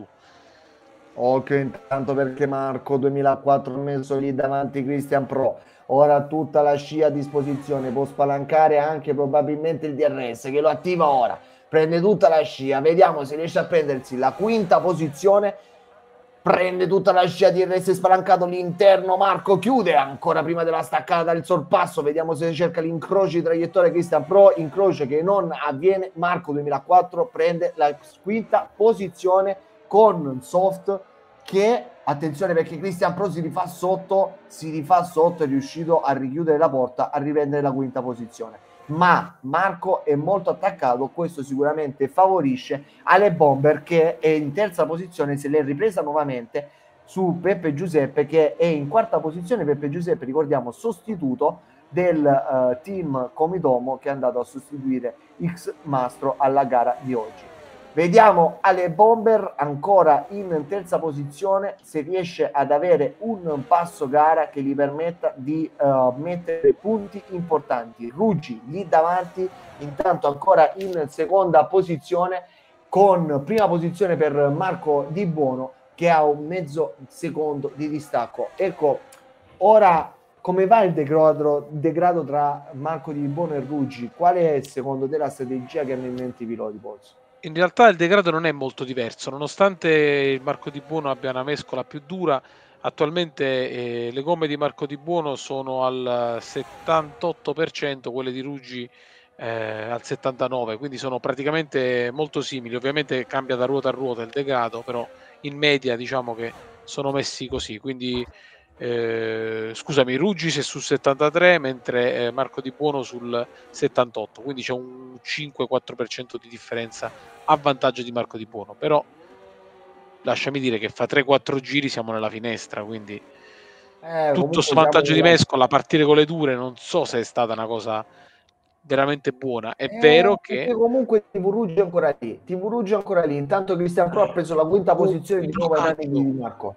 Ok, intanto perché Marco duemilaquattro ha messo lì davanti Christian Pro, ora tutta la scia a disposizione, può spalancare anche probabilmente il D R S che lo attiva ora, prende tutta la scia, vediamo se riesce a prendersi la quinta posizione, prende tutta la scia D R S spalancato l'interno, Marco chiude ancora prima della staccata dal sorpasso, vediamo se cerca l'incrocio di traiettoria Christian Pro, incrocio che non avviene, Marco duemilaquattro prende la quinta posizione con soft che, attenzione perché Christian Pro si rifà sotto, si rifà sotto, è riuscito a richiudere la porta, a riprendere la quinta posizione. Ma Marco è molto attaccato, questo sicuramente favorisce Ale Bomber che è in terza posizione, se l'è ripresa nuovamente su Peppe Giuseppe che è in quarta posizione. Peppe Giuseppe, ricordiamo, sostituto del uh, team Comidomo che è andato a sostituire X Mastro alla gara di oggi. Vediamo Ale Bomber ancora in terza posizione, se riesce ad avere un passo gara che gli permetta di uh, mettere punti importanti. Ruggi lì davanti, intanto ancora in seconda posizione, con prima posizione per Marco Di Buono che ha un mezzo secondo di distacco. Ecco, ora come va il degrado, degrado tra Marco Di Buono e Ruggi? Qual è secondo te la strategia che hanno in mente i piloti, Polso? In realtà il degrado non è molto diverso, nonostante il Marco Di Buono abbia una mescola più dura. Attualmente eh, le gomme di Marco Di Buono sono al settantotto per cento, quelle di Ruggi eh, al settantanove, quindi sono praticamente molto simili. Ovviamente cambia da ruota a ruota il degrado, però in media diciamo che sono messi così. Quindi eh, scusami, Ruggis è sul settantatré, mentre eh, Marco Di Buono sul settantotto, quindi c'è un cinque quattro per cento di differenza a vantaggio di Marco Di Buono. Però lasciami dire che fa tre quattro giri siamo nella finestra, quindi Eh, tutto comunque sto siamo vantaggio di nella... Mescola a partire con le dure non so se è stata una cosa veramente buona. È Eh, vero perché che comunque T V Ruggi è ancora lì. T V Ruggi è ancora lì. Intanto Cristian Pro ha preso la quinta uh, posizione il di nuovo ai danni bloccaggio, di Marco.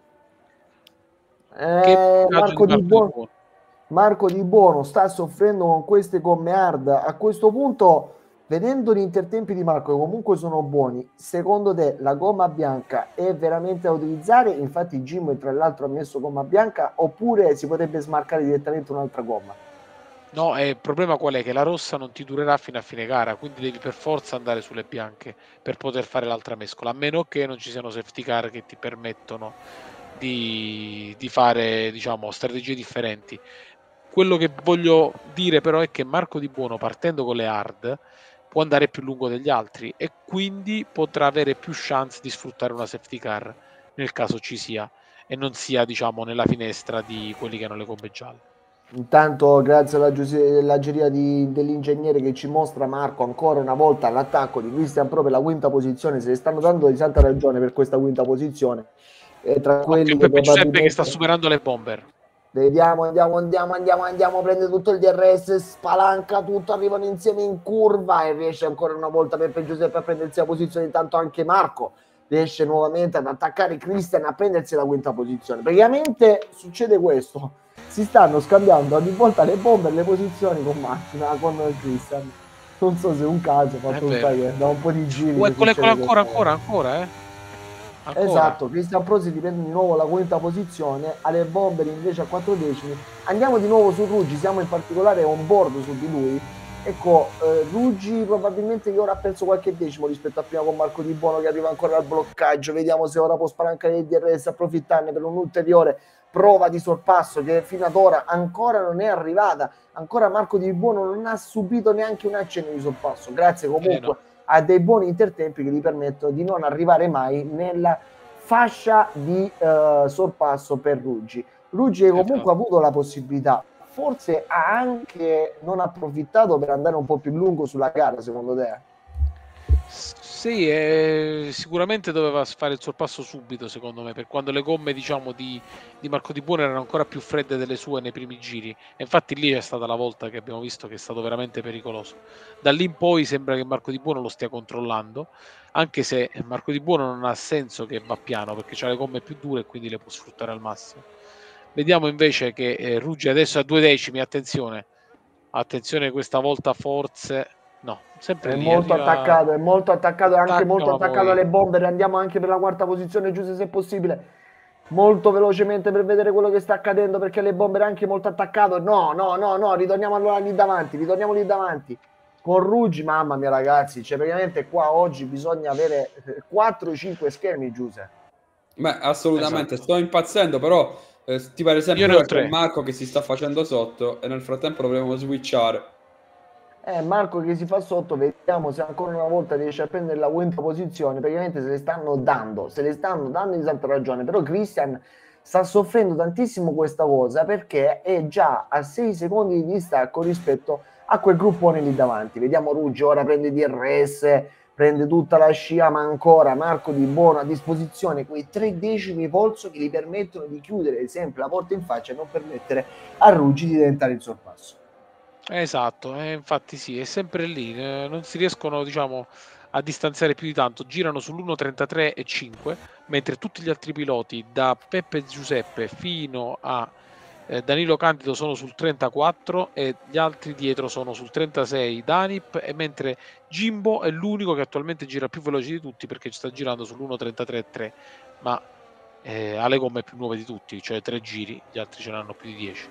che Eh, bloccaggio di Marco Di Marco Di Buono, Buono. Marco Di Buono sta soffrendo con queste gomme hard. A questo punto, vedendo gli intertempi di Marco, che comunque sono buoni, secondo te la gomma bianca è veramente da utilizzare? Infatti Jim tra l'altro ha messo gomma bianca, oppure si potrebbe smarcare direttamente un'altra gomma? No, e il problema qual è? Che la rossa non ti durerà fino a fine gara, quindi devi per forza andare sulle bianche per poter fare l'altra mescola, a meno che non ci siano safety car che ti permettono di, di fare, diciamo, strategie differenti. Quello che voglio dire però è che Marco Di Buono, partendo con le hard, può andare più lungo degli altri e quindi potrà avere più chance di sfruttare una safety car nel caso ci sia e non sia, diciamo, nella finestra di quelli che hanno le gomme gialle. Intanto, grazie alla giuria dell'ingegnere che ci mostra Marco ancora una volta l'attacco di Christian Pro per la quinta posizione. Se ne stanno dando di santa ragione per questa quinta posizione. E tra quelli Occhio che Peppe Giuseppe che sta probabilmente superando le bomber. vediamo, andiamo, andiamo, andiamo, andiamo, prende tutto il D R S, spalanca tutto, arrivano insieme in curva e riesce ancora una volta Peppe Giuseppe a prendersi la posizione. Intanto anche Marco riesce nuovamente ad attaccare Christian a prendersi la quinta posizione. Praticamente succede questo. Si stanno scambiando ogni volta le bombe e le posizioni con macchina, con Christian. Non so se è un caso, ma tu sai che da un po' di giri. Oh, eccolo, eccolo, ancora, ancora, ancora, eh. Ancora. Esatto, Christian Pro si riprende di nuovo la quinta posizione, alle bomber invece a quattro decimi. Andiamo di nuovo su Ruggi, siamo in particolare on board su di lui. Ecco, eh, Ruggi probabilmente che ora ha perso qualche decimo rispetto a prima con Marco Di Buono che arriva ancora al bloccaggio. Vediamo se ora può spalancare il D R S, approfittarne per un'ulteriore prova di sorpasso che fino ad ora ancora non è arrivata. Ancora Marco Di Buono non ha subito neanche un accenno di sorpasso, grazie comunque eh no. a dei buoni intertempi che gli permettono di non arrivare mai nella fascia di uh, sorpasso per Ruggi. Ruggi comunque esatto. ha avuto la possibilità, forse ha anche non approfittato per andare un po' più lungo sulla gara, secondo te? Sì, eh, sicuramente doveva fare il sorpasso subito, secondo me, per quando le gomme, diciamo, di, di Marco Di Buono erano ancora più fredde delle sue nei primi giri. E infatti lì è stata la volta che abbiamo visto che è stato veramente pericoloso. Da lì in poi sembra che Marco Di Buono lo stia controllando, anche se Marco Di Buono non ha senso che va piano, perché ha le gomme più dure e quindi le può sfruttare al massimo. Vediamo invece che eh, Ruggi adesso a due decimi, attenzione, attenzione questa volta forse... No, sempre è lì, molto arriva... attaccato, è molto attaccato, è anche attacca, molto attaccato poi... alle bombe. Andiamo anche per la quarta posizione, giusto se è possibile. Molto velocemente per vedere quello che sta accadendo, perché le bombe è anche molto attaccato. No, no, no, no, ritorniamo allora lì davanti, ritorniamo lì davanti. Con Ruggi, mamma mia ragazzi, cioè praticamente qua oggi bisogna avere quattro cinque schermi, Giuseppe. Beh, assolutamente, esatto. Sto impazzendo, però eh, ti pare sempre che c'è Marco che si sta facendo sotto e nel frattempo dovremmo switchare. Eh, Marco che si fa sotto, vediamo se ancora una volta riesce a prendere la quinta posizione. Praticamente se le stanno dando, se le stanno dando di santa ragione, però Christian sta soffrendo tantissimo questa cosa perché è già a sei secondi di distacco rispetto a quel gruppone lì davanti. Vediamo Ruggi ora prende D R S, prende tutta la scia, ma ancora Marco Di Buono a disposizione quei tre decimi polso che gli permettono di chiudere sempre la porta in faccia e non permettere a Ruggi di diventare il sorpasso. Esatto, eh, infatti sì, è sempre lì, eh, non si riescono, diciamo, a distanziare più di tanto, girano sull'uno trentatré e cinque, mentre tutti gli altri piloti, da Peppe Giuseppe fino a eh, Danilo Candido, sono sul trentaquattro e gli altri dietro sono sul trentasei Danip, e mentre Jimbo è l'unico che attualmente gira più veloce di tutti perché sta girando sull'uno trentatré e tre, ma eh, ha le gomme più nuove di tutti, cioè tre giri, gli altri ce n'hanno più di dieci.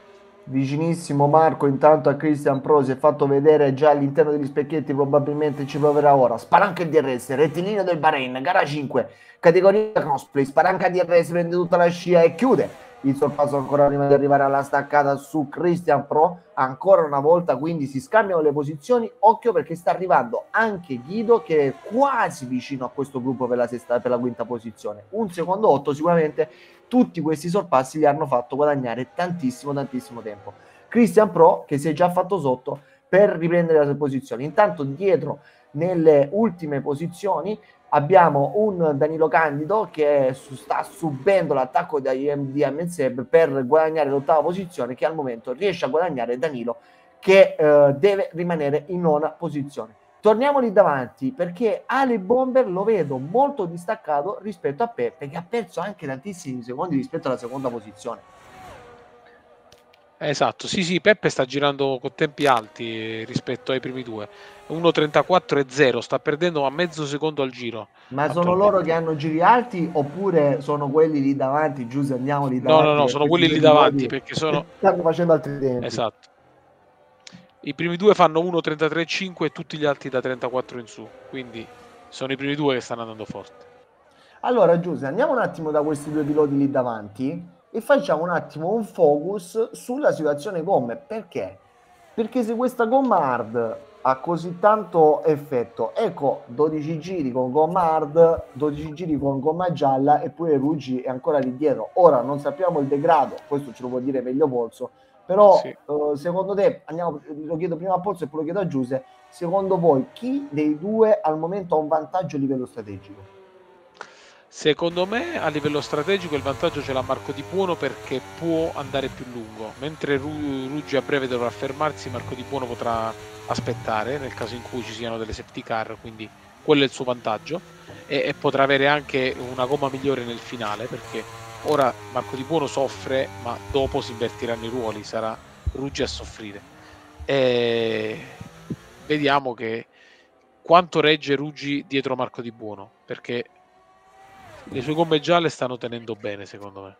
Vicinissimo Marco intanto a Christian Pro, si è fatto vedere già all'interno degli specchietti, probabilmente ci proverà ora. Spalanca il D R S, rettilineo del Bahrain, gara cinque, categoria cosplay, spalanca D R S, prende tutta la scia e chiude il sorpasso ancora prima di arrivare alla staccata su Christian Pro, ancora una volta quindi si scambiano le posizioni. Occhio perché sta arrivando anche Guido che è quasi vicino a questo gruppo per la, sesta, per la quinta posizione. Un secondo otto, sicuramente tutti questi sorpassi gli hanno fatto guadagnare tantissimo tantissimo tempo. Christian Pro che si è già fatto sotto per riprendere la sua posizione. Intanto dietro nelle ultime posizioni abbiamo un Danilo Candido che sta subendo l'attacco di M Z per guadagnare l'ottava posizione, che al momento riesce a guadagnare Danilo che eh, deve rimanere in nona posizione. Torniamo lì davanti perché Ale Bomber lo vedo molto distaccato rispetto a Peppe, che ha perso anche tantissimi secondi rispetto alla seconda posizione. Esatto, sì sì, Peppe sta girando con tempi alti rispetto ai primi due, uno trentaquattro e zero, sta perdendo a mezzo secondo al giro. Ma sono loro che hanno giri alti oppure sono quelli lì davanti? Giuseppe, andiamo lì davanti. No, no, no, sono quelli lì davanti perché sono... stanno facendo altri tempi. Esatto. I primi due fanno uno trentatré e cinque e tutti gli altri da trentaquattro in su, quindi sono i primi due che stanno andando forte. Allora Giuseppe, andiamo un attimo da questi due piloti lì davanti e facciamo un attimo un focus sulla situazione gomme. Perché? Perché se questa gomma hard ha così tanto effetto, ecco dodici giri con gomma hard, dodici giri con gomma gialla, eppure Ruggi è ancora lì dietro. Ora non sappiamo il degrado, questo ce lo può dire meglio Polso, però sì. uh, secondo te, andiamo, lo chiedo prima a Polso e poi lo chiedo a Giuseppe, secondo voi chi dei due al momento ha un vantaggio a livello strategico? Secondo me a livello strategico il vantaggio ce l'ha Marco Di Buono perché può andare più lungo, mentre Ruggi a breve dovrà fermarsi, Marco Di Buono potrà aspettare nel caso in cui ci siano delle safety car, quindi quello è il suo vantaggio e, e potrà avere anche una gomma migliore nel finale perché ora Marco Di Buono soffre ma dopo si invertiranno i ruoli, sarà Ruggi a soffrire e vediamo che quanto regge Ruggi dietro Marco Di Buono perché le sue gomme gialle stanno tenendo bene secondo me.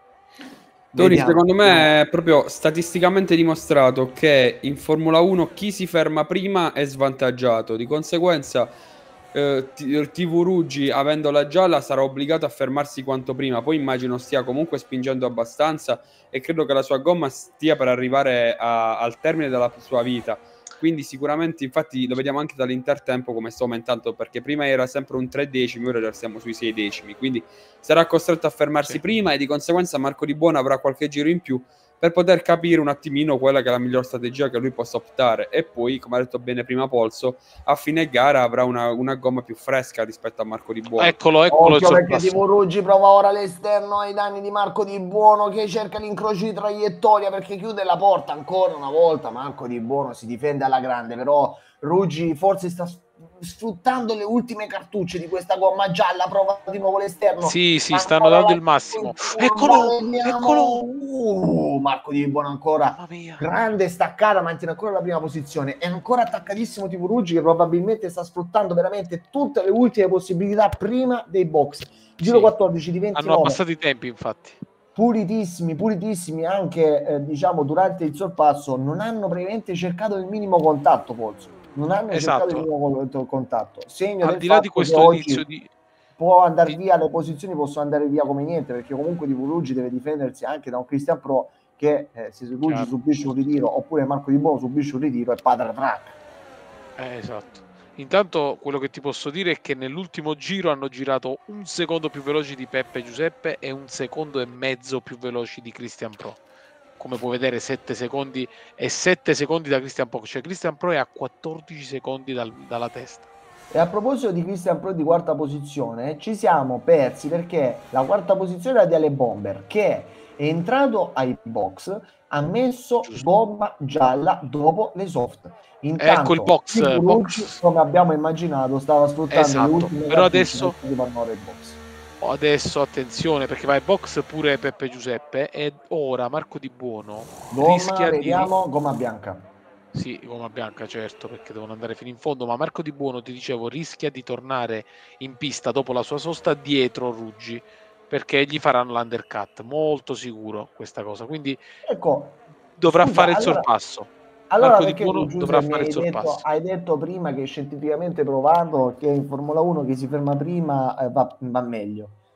Tony, secondo me è proprio statisticamente dimostrato che in Formula uno chi si ferma prima è svantaggiato, di conseguenza eh, T V Ruggi avendo la gialla sarà obbligato a fermarsi quanto prima, poi immagino stia comunque spingendo abbastanza e credo che la sua gomma stia per arrivare a, al termine della sua vita. Quindi sicuramente, infatti lo vediamo anche dall'intertempo come sta aumentando, perché prima era sempre un tre decimi, ora siamo sui sei decimi, quindi sarà costretto a fermarsi sì. prima e di conseguenza Marco Di Buono avrà qualche giro in più per poter capire un attimino quella che è la miglior strategia che lui possa optare e poi, come ha detto bene prima Polso, a fine gara avrà una, una gomma più fresca rispetto a Marco Di Buono. Eccolo, eccolo. Occhio perché T V Ruggi prova ora l'esterno ai danni di Marco Di Buono che cerca l'incrocio di traiettoria perché chiude la porta ancora una volta. Marco Di Buono si difende alla grande, però Ruggi forse sta sfruttando le ultime cartucce di questa gomma gialla, prova di nuovo l'esterno. Sì, sì, stanno dando il massimo. Eccolo, eccolo. Uh, Marco Di Buono ancora grande staccata, mantiene ancora la prima posizione. È ancora attaccatissimo T V Ruggi che probabilmente sta sfruttando veramente tutte le ultime possibilità prima dei box. Giro sì. quattordici di ventinove. Hanno abbassato i tempi, infatti. Pulitissimi, pulitissimi anche eh, diciamo durante il sorpasso, non hanno praticamente cercato il minimo contatto, Polso. Non hanno esatto. cercato il minimo contatto. Segno al del di là di questo inizio di può andare di... via, le posizioni possono andare via come niente, perché comunque T V Ruggi deve difendersi anche da un Christian Pro che eh, se Ruggi subisce un ritiro oppure Marco Di Buono subisce un ritiro è padre track. Eh, esatto. Intanto quello che ti posso dire è che nell'ultimo giro hanno girato un secondo più veloci di Peppe e Giuseppe e un secondo e mezzo più veloci di Christian Pro. Come puoi vedere sette secondi e sette secondi da Christian Pro, cioè Christian Pro è a quattordici secondi dal, dalla testa. E a proposito di Christian Pro di quarta posizione, ci siamo persi perché la quarta posizione era di Ale Bomber che è entrato ai box, ha messo Giusto. gomma gialla dopo le soft. Intanto, ecco il box, Ruggi, box. come abbiamo immaginato, stava sfruttando esatto. le ultime però adesso di Pandora e box. Adesso attenzione perché va in box pure Peppe Giuseppe e ora Marco Di Buono gomma, rischia vediamo, di... gomma bianca. Sì, gomma bianca certo perché devono andare fino in fondo, ma Marco Di Buono, ti dicevo, rischia di tornare in pista dopo la sua sosta dietro Ruggi perché gli faranno l'undercut, molto sicuro questa cosa, quindi ecco, dovrà scusa, fare il allora... sorpasso. Allora, Marco perché Di Buono tu, dovrà mi fare hai il sorpasso. detto, hai detto prima che scientificamente provato che in Formula uno chi si ferma prima eh, va, va meglio.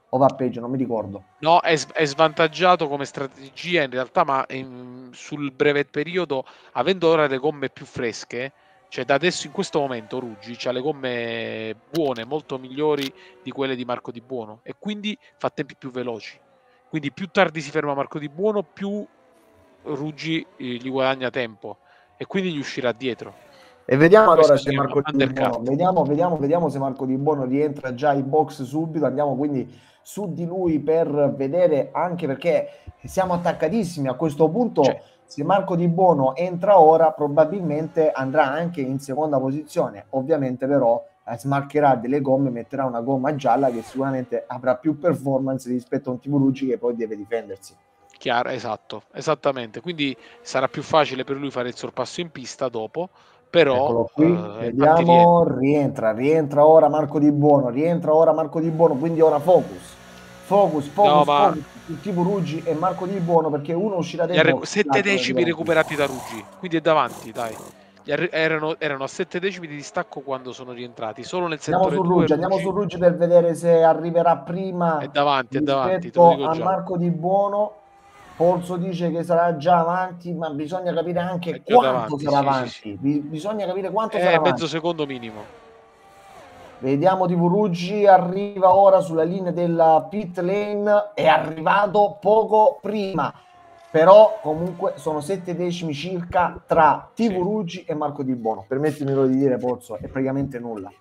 o va peggio, non mi ricordo. No, è, è svantaggiato come strategia in realtà, ma in, sul breve periodo, avendo ora le gomme più fresche, cioè da adesso in questo momento Ruggi ha le gomme buone, molto migliori di quelle di Marco Di Buono, e quindi fa tempi più veloci. Quindi più tardi si ferma Marco Di Buono, più Ruggi eh, gli guadagna tempo e quindi gli uscirà dietro. E vediamo Questo allora si se chiama Marco Di undercut. Buono, vediamo, vediamo, vediamo se Marco Di Buono rientra già in box subito, andiamo quindi su di lui per vedere, anche perché siamo attaccatissimi a questo punto. Cioè, Se Marco Di Buono entra ora probabilmente andrà anche in seconda posizione, ovviamente però eh, smarcherà delle gomme, metterà una gomma gialla che sicuramente avrà più performance rispetto a un Tiburuggi che poi deve difendersi. chiaro, esatto, esattamente. Quindi sarà più facile per lui fare il sorpasso in pista dopo, però Eccolo qui, eh, vediamo, rientra, rientra ora Marco Di Buono, rientra ora Marco Di Buono, quindi ora focus, focus, focus, no, ma focus su Tiburuggi e Marco Di Buono, perché uno uscirà dai recu- box, sette decimi recuperati da Ruggi, quindi è davanti, dai. Gli arri- Erano, erano a sette decimi di distacco quando sono rientrati, solo nel Andiamo settore su due Ruggi, andiamo su Ruggi per vedere se arriverà prima è davanti, è davanti, te lo rispetto dico a già. Marco Di Buono. Polso dice che sarà già avanti, ma bisogna capire anche È già quanto davanti, sarà sì, sì, avanti. sì. Bi- Bisogna capire quanto È sarà avanti. mezzo secondo minimo. Vediamo Di Ruggi, arriva ora sulla linea della pit lane, è arrivato poco prima, però comunque sono sette decimi circa tra Sì. Ruggi e Marco Di Buono. Permettimelo di dire, Pozzo, è praticamente nulla.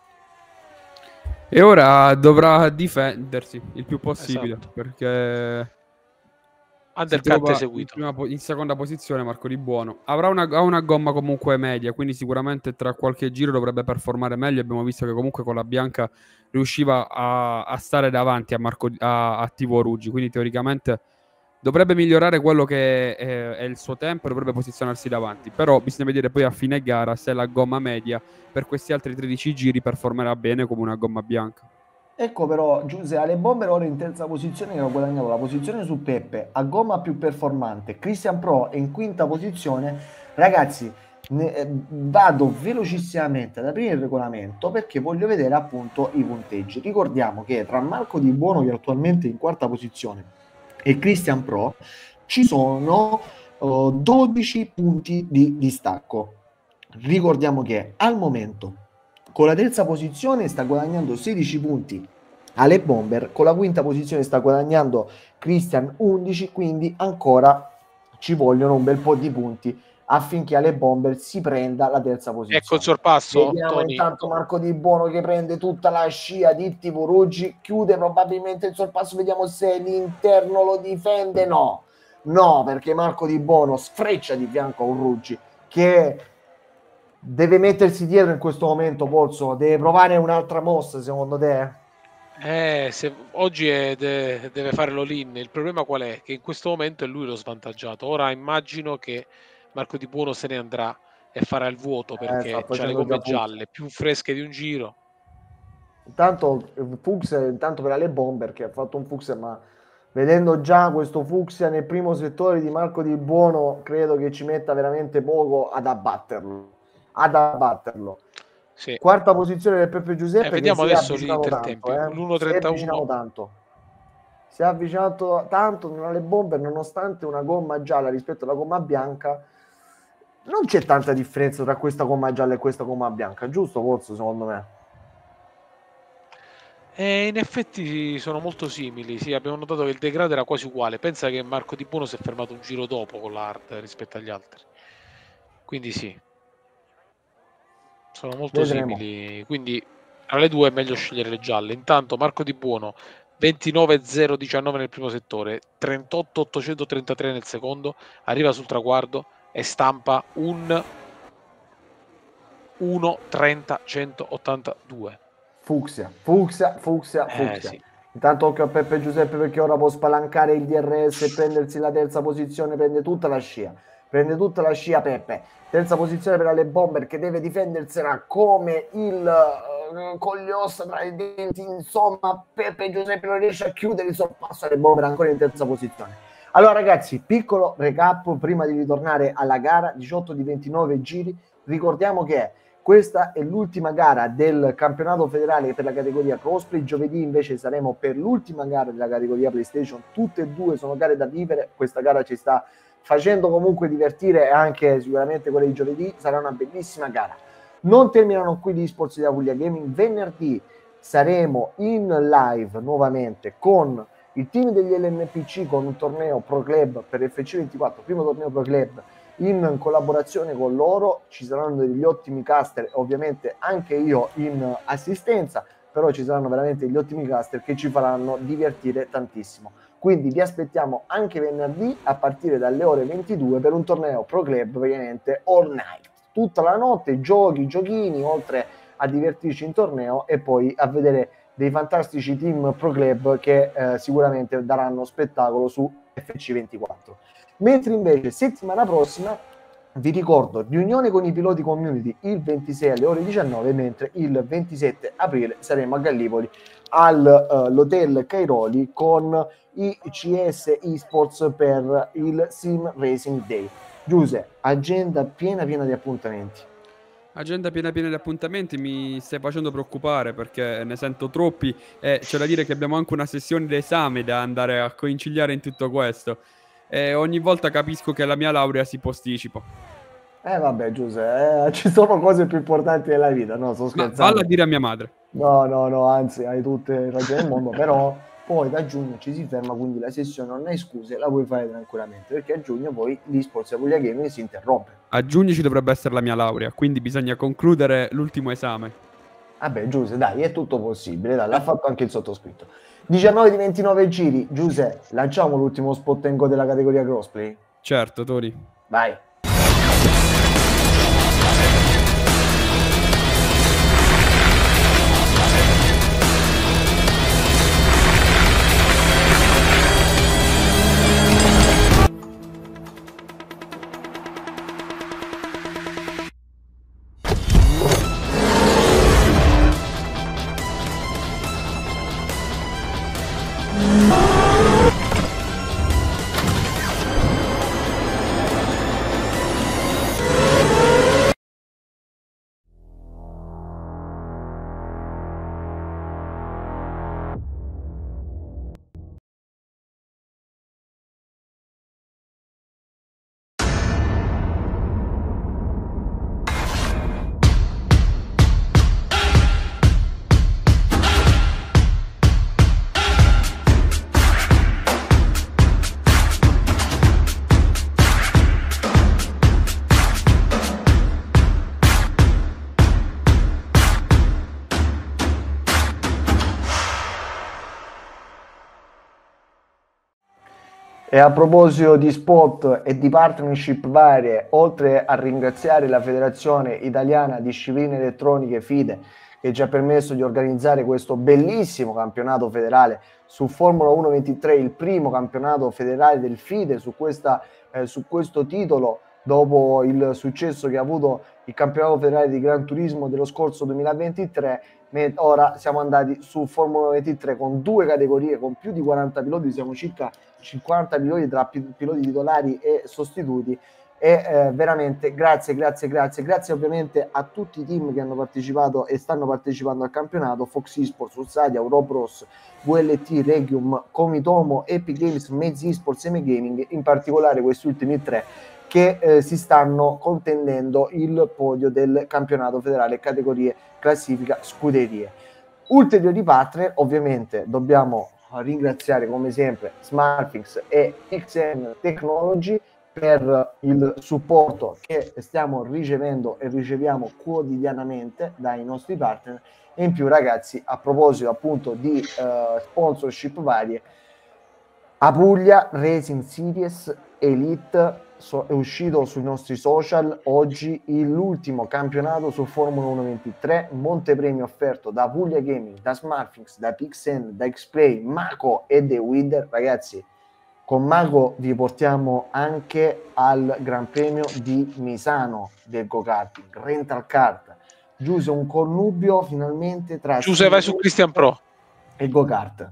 E ora dovrà difendersi il più possibile, Esatto. perché si Undercut trova in, eseguito. prima po- in seconda posizione Marco Di Buono. Avrà una, ha una gomma comunque media, quindi sicuramente tra qualche giro dovrebbe performare meglio. Abbiamo visto che comunque con la bianca riusciva a, a stare davanti a, Marco, a, a Tivo Ruggi, quindi teoricamente dovrebbe migliorare quello che è, è il suo tempo e dovrebbe posizionarsi davanti. Però bisogna vedere poi a fine gara se la gomma media per questi altri tredici giri performerà bene come una gomma bianca. Ecco però Giuseppe Ale Bomber ora in terza posizione, che ha guadagnato la posizione su Peppe a gomma più performante. Christian Pro è in quinta posizione. Ragazzi, ne, eh, vado velocissimamente ad aprire il regolamento perché voglio vedere appunto i punteggi. Ricordiamo che tra Marco Di Buono, che è attualmente in quarta posizione, e Christian Pro ci sono uh, dodici punti di distacco. Ricordiamo che al momento con la terza posizione sta guadagnando sedici punti Ale Bomber, con la quinta posizione sta guadagnando Christian undici, quindi ancora ci vogliono un bel po' di punti affinché Ale Bomber si prenda la terza posizione. Ecco il sorpasso, Vediamo Tony. intanto Marco Di Buono che prende tutta la scia di Tivo Ruggi, chiude probabilmente il sorpasso, vediamo se l'interno lo difende. No, no, perché Marco Di Buono sfreccia di fianco a un Ruggi che deve mettersi dietro in questo momento. Polso, deve provare un'altra mossa secondo te? Eh, se oggi è de- deve fare l'all-in. Il problema qual è? Che in questo momento è lui lo svantaggiato. Ora immagino che Marco Di Buono se ne andrà e farà il vuoto perché sta ha le facendo gomme già Fuchs. gialle, più fresche di un giro. Intanto Fuchs, intanto per Ale Bomber che ha fatto un Fuchs, ma vedendo già questo Fuchsia nel primo settore di Marco Di Buono, credo che ci metta veramente poco ad abbatterlo. Ad abbatterlo. Sì. Quarta posizione del Peppe Giuseppe. Eh, vediamo che si adesso è avvicinato l'intertempi. tanto, eh. l'uno Si è trentuno. avvicinato tanto. Si è avvicinato tanto non alle bombe, nonostante una gomma gialla rispetto alla gomma bianca. Non c'è tanta differenza tra questa gomma gialla e questa gomma bianca, giusto Pozzo, secondo me? E in effetti sono molto simili. Sì, abbiamo notato che il degrado era quasi uguale. Pensa che Marco Di Buono si è fermato un giro dopo con l'hard rispetto agli altri. Quindi sì, sono molto Vedremo. simili. Quindi tra le due è meglio scegliere le gialle. Intanto Marco Di Buono ventinove zero diciannove nel primo settore, trentotto ottocentotrentatré nel secondo, arriva sul traguardo e stampa un uno trenta centottantadue. Fucsia, Fucsia, Fucsia, Eh, Fucsia. sì. Intanto occhio a Peppe Giuseppe perché ora può spalancare il D R S e prendersi la terza posizione, prende tutta la scia. Prende tutta la scia Peppe. Terza posizione per Ale Bomber che deve difendersela come il uh, con le ossa tra i denti. Insomma, Peppe Giuseppe non riesce a chiudere il sorpasso. Ale Bomber ancora in terza posizione. Allora ragazzi, piccolo recap prima di ritornare alla gara. Diciotto di ventinove giri. Ricordiamo che Questa è l'ultima gara del campionato federale per la categoria crossplay. Giovedì invece saremo per l'ultima gara della categoria PlayStation. Tutte e due sono gare da vivere. Questa gara ci sta facendo comunque divertire e anche sicuramente quella di giovedì sarà una bellissima gara. Non terminano qui gli esports della Puglia Gaming. Venerdì saremo in live nuovamente con il team degli L N P C con un torneo Pro Club per F C ventiquattro, primo torneo Pro Club in collaborazione con loro. Ci saranno degli ottimi caster, ovviamente anche io in assistenza, però ci saranno veramente degli ottimi caster che ci faranno divertire tantissimo. Quindi vi aspettiamo anche venerdì a partire dalle ore ventidue per un torneo Pro Club ovviamente all night, tutta la notte, giochi, giochini, oltre a divertirci in torneo e poi a vedere dei fantastici team Pro Club che eh, sicuramente daranno spettacolo su F C ventiquattro. Mentre invece settimana prossima vi ricordo riunione con i piloti community il ventisei alle ore diciannove, mentre il ventisette aprile saremo a Gallipoli all'hotel uh, Cairoli con i C S eSports per il Sim Racing Day. Giuse, agenda piena piena di appuntamenti. Agenda piena piena di appuntamenti, mi stai facendo preoccupare perché ne sento troppi e c'è da dire che abbiamo anche una sessione d'esame da andare a conciliare in tutto questo e ogni volta capisco che la mia laurea si posticipa. Eh vabbè Giuseppe, eh, ci sono cose più importanti della vita, no, sto scherzando. Ma valla a dire a mia madre. No, no, no, anzi hai tutte le ragioni del mondo, però poi da giugno ci si ferma, quindi la sessione non hai scuse, la puoi fare tranquillamente, perché a giugno poi l'eSports e Puglia Gaming si interrompe. A giugno ci dovrebbe essere la mia laurea, quindi bisogna concludere l'ultimo esame. Vabbè Giuseppe, dai, è tutto possibile, dai, l'ha fatto anche il sottoscritto. diciannove di ventinove giri, Giuseppe, lanciamo l'ultimo spot and go della categoria crossplay? Certo, Tori. Vai. E a proposito di spot e di partnership varie, oltre a ringraziare la Federazione Italiana Discipline Elettroniche FIDE, che ci ha permesso di organizzare questo bellissimo campionato federale su Formula uno ventitré, il primo campionato federale del FIDE su, questa, eh, su questo titolo, dopo il successo che ha avuto il campionato federale di Gran Turismo dello scorso duemilaventitré. Ora siamo andati su Formula ventitré con due categorie, con più di quaranta piloti, siamo circa cinquanta piloti tra piloti titolari e sostituti. E eh, veramente grazie, grazie, grazie, grazie ovviamente a tutti i team che hanno partecipato e stanno partecipando al campionato: Fox Esports, Ursadia, Eurobros, V L T, Regium, Comitomo, Epic Games, Mezzi Esports e M Gaming, in particolare questi ultimi tre che eh, si stanno contendendo il podio del campionato federale categorie classifica scuderie. Ulteriori partner, ovviamente dobbiamo ringraziare come sempre Smartfix e X N Technology per il supporto che stiamo ricevendo e riceviamo quotidianamente dai nostri partner. E in più, ragazzi, a proposito appunto di uh, sponsorship varie, Apulia Racing Series Elite so, è uscito sui nostri social oggi l'ultimo campionato su Formula uno ventitré, montepremi offerto da Puglia Gaming, da Smartfix, da Pixen, da X-Play, Mako e The Wither. Ragazzi, con Mako vi portiamo anche al Gran Premio di Misano del go-karting, rental kart. Giuse, un connubio finalmente tra Giuse, vai su Christian Pro e go-kart.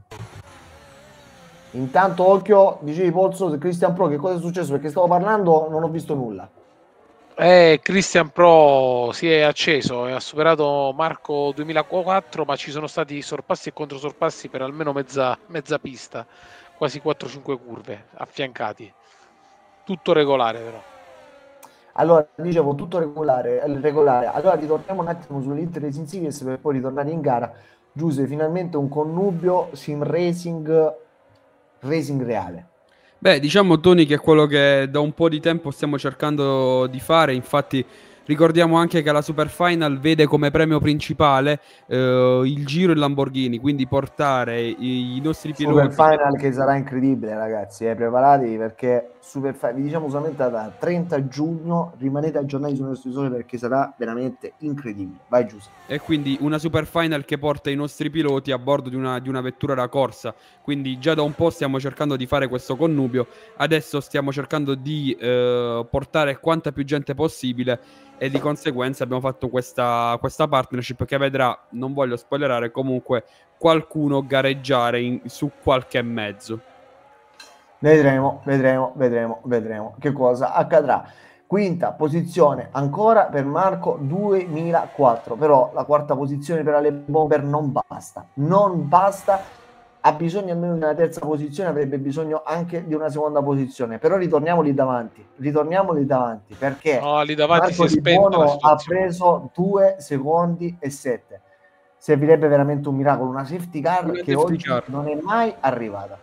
Intanto occhio, dicevi Polso, Christian Pro, che cosa è successo? Perché stavo parlando, non ho visto nulla. Eh, Christian Pro si è acceso e ha superato Marco duemilaquattro, ma ci sono stati sorpassi e controsorpassi per almeno mezza, mezza pista, quasi quattro cinque curve affiancati. Tutto regolare però. Allora, dicevo, tutto regolare, eh, regolare. Allora ritorniamo un attimo sull'Elite Racing Series per poi ritornare in gara. Giuseppe, finalmente un connubio sim racing, racing reale. Beh, diciamo Tony che è quello che da un po' di tempo stiamo cercando di fare, infatti ricordiamo anche che la Super Final vede come premio principale eh, il Giro e il Lamborghini, quindi portare i, i nostri Super piloti. Final che sarà incredibile, ragazzi, eh, preparatevi perché Super Final, vi diciamo solamente da trenta giugno, rimanete aggiornati sui nostri social perché sarà veramente incredibile. Vai Giuseppe. E quindi una Super Final che porta i nostri piloti a bordo di una, di una vettura da corsa. Quindi già da un po' stiamo cercando di fare questo connubio. Adesso stiamo cercando di eh, portare quanta più gente possibile e di conseguenza abbiamo fatto questa, questa partnership che vedrà, non voglio spoilerare, comunque qualcuno gareggiare in, su qualche mezzo. Vedremo, vedremo, vedremo, vedremo che cosa accadrà. Quinta posizione ancora per Marco duemilaquattro, però la quarta posizione per Ale Bomber non basta, non basta, ha bisogno almeno di una terza posizione, avrebbe bisogno anche di una seconda posizione, però ritorniamo lì davanti, ritorniamo lì davanti perché No, lì davanti Marco si è Di spenta la Buono ha situazione. preso due secondi e sette, servirebbe veramente un miracolo, una safety car Una che safety oggi car. non è mai arrivata.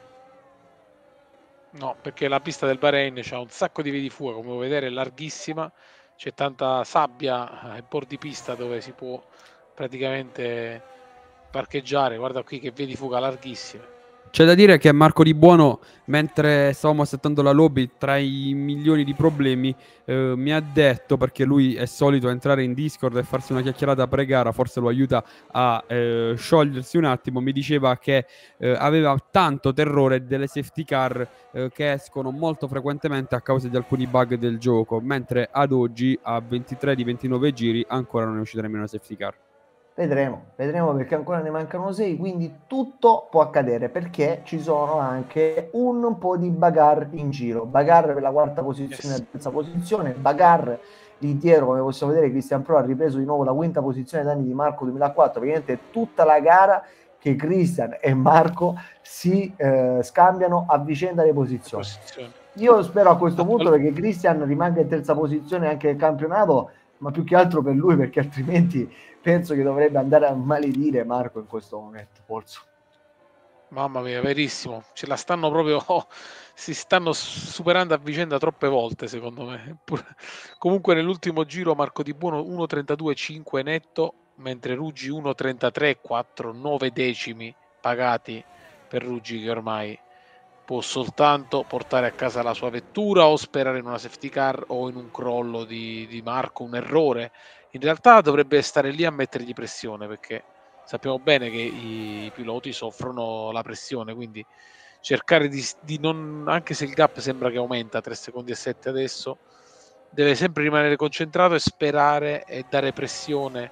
No, perché la pista del Bahrain c'ha un sacco di vie di fuga, come puoi vedere, è larghissima, c'è tanta sabbia e bordi pista dove si può praticamente parcheggiare. Guarda qui che vie di fuga larghissime. C'è da dire che Marco Di Buono, mentre stavamo assettando la lobby, tra i milioni di problemi, eh, mi ha detto, perché lui è solito entrare in Discord e farsi una chiacchierata pre-gara, forse lo aiuta a eh, sciogliersi un attimo, mi diceva che eh, aveva tanto terrore delle safety car eh, che escono molto frequentemente a causa di alcuni bug del gioco, mentre ad oggi, a ventitré di ventinove giri, ancora non è uscita nemmeno una safety car. Vedremo, vedremo perché ancora ne mancano sei, quindi tutto può accadere perché ci sono anche un po' di bagarre in giro. Bagarre per la quarta posizione e Yes. la terza posizione, bagarre lì dietro, come possiamo vedere Christian Pro ha ripreso di nuovo la quinta posizione ai danni di Marco duemilaquattro, praticamente tutta la gara che Christian e Marco si eh, scambiano a vicenda le posizioni. Posizione. Io spero a questo punto perché Christian rimanga in terza posizione anche nel campionato, ma più che altro per lui perché altrimenti penso che dovrebbe andare a maledire Marco in questo momento. Polso. Mamma mia, verissimo. Ce la stanno proprio. Oh, si stanno superando a vicenda troppe volte, secondo me. Comunque, nell'ultimo giro, Marco Di Buono uno trentadue cinque netto, mentre Ruggi uno trentatre quattro, nove decimi pagati per Ruggi, che ormai può soltanto portare a casa la sua vettura o sperare in una safety car o in un crollo di, di Marco, un errore. In realtà dovrebbe stare lì a mettergli pressione perché sappiamo bene che i piloti soffrono la pressione, quindi cercare di, di non, anche se il gap sembra che aumenta tre secondi e sette adesso, deve sempre rimanere concentrato e sperare e dare pressione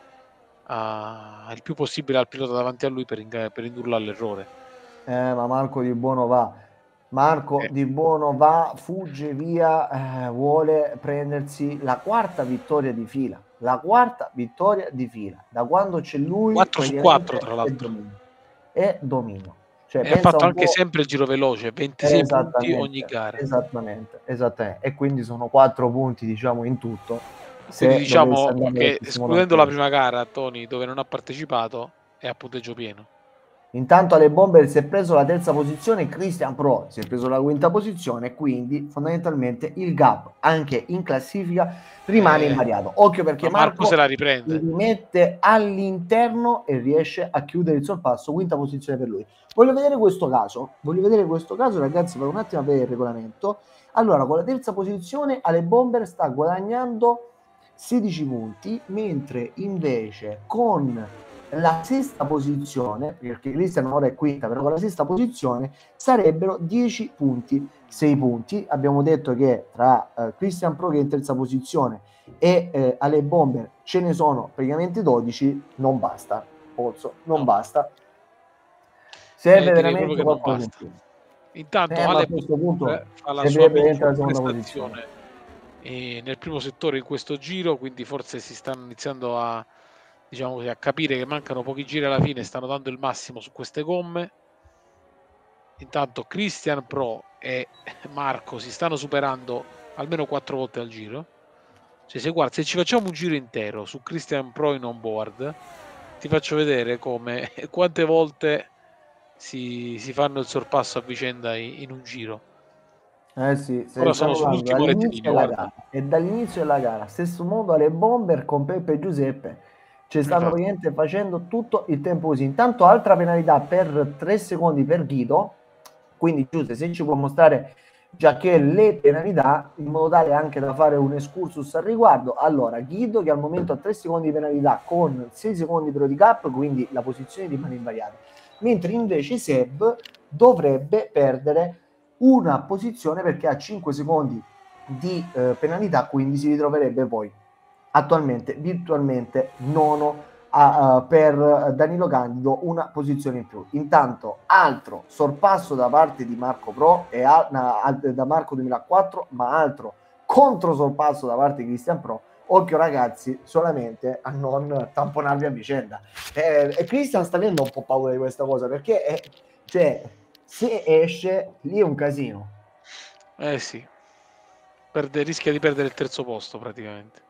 a, il più possibile al pilota davanti a lui per, per indurlo all'errore. Eh, ma Marco Di Buono va. Marco Eh. Di Buono va, fugge via, eh, vuole prendersi la quarta vittoria di fila. La quarta vittoria di fila. Da quando c'è lui quattro su quattro tra l'altro. È dominio. È dominio. Cioè, e ha fatto anche po'... sempre il giro veloce, ventisei punti ogni gara. Esattamente, esattamente. E quindi sono quattro punti, diciamo, in tutto. Quindi diciamo che escludendo la prima gara, Tony, dove non ha partecipato, è a punteggio pieno. Intanto Ale Bomber si è preso la terza posizione, Christian Pro si è preso la quinta posizione, quindi fondamentalmente il gap anche in classifica rimane eh, invariato. Occhio perché Marco, Marco se la riprende, si mette all'interno e riesce a chiudere il sorpasso, quinta posizione per lui. Voglio vedere questo caso, voglio vedere questo caso ragazzi, per un attimo a vedere il regolamento. Allora, con la terza posizione Ale Bomber sta guadagnando sedici punti, mentre invece con la sesta posizione, perché Cristian ora è quinta, però con la sesta posizione sarebbero dieci punti, sei punti. Abbiamo detto che tra eh, Christian Pro che è in terza posizione e eh, Ale Bomber ce ne sono praticamente dodici, non basta, Pozzo, non no. basta. Serve eh, veramente qualcosa in più. Intanto eh, Ale a questo punto fa la sua prestazione eh, nel primo settore in questo giro, quindi forse si stanno iniziando a, diciamo così, a capire che mancano pochi giri alla fine, stanno dando il massimo su queste gomme. Intanto Christian Pro e Marco si stanno superando almeno quattro volte al giro. Cioè, se guarda, se ci facciamo un giro intero su Christian Pro in onboard, ti faccio vedere come quante volte si, si fanno il sorpasso a vicenda in, in un giro. Eh sì, se Ora stiamo sono parlando sull'ultimo dall'inizio rettilineo, della guarda. gara e dall'inizio della gara, stesso modo alle bomber con Peppe e Giuseppe, ci stanno Esatto. praticamente facendo tutto il tempo così. Intanto altra penalità per tre secondi per Guido, quindi Giuseppe se ci può mostrare già che le penalità in modo tale anche da fare un excursus al riguardo. Allora Guido che al momento ha tre secondi di penalità con sei secondi per handicap, quindi la posizione rimane invariata, mentre invece Seb dovrebbe perdere una posizione perché ha cinque secondi di eh, penalità, quindi si ritroverebbe poi attualmente virtualmente nono a, uh, per Danilo Candido, una posizione in più. Intanto altro sorpasso da parte di Marco Pro e a, na, da Marco duemilaquattro, ma altro contro sorpasso da parte di Christian Pro. Occhio ragazzi, solamente a non tamponarvi a vicenda. Eh, e Christian sta avendo un po' paura di questa cosa perché è, cioè, se esce lì è un casino. Eh sì, Perde, rischia di perdere il terzo posto praticamente.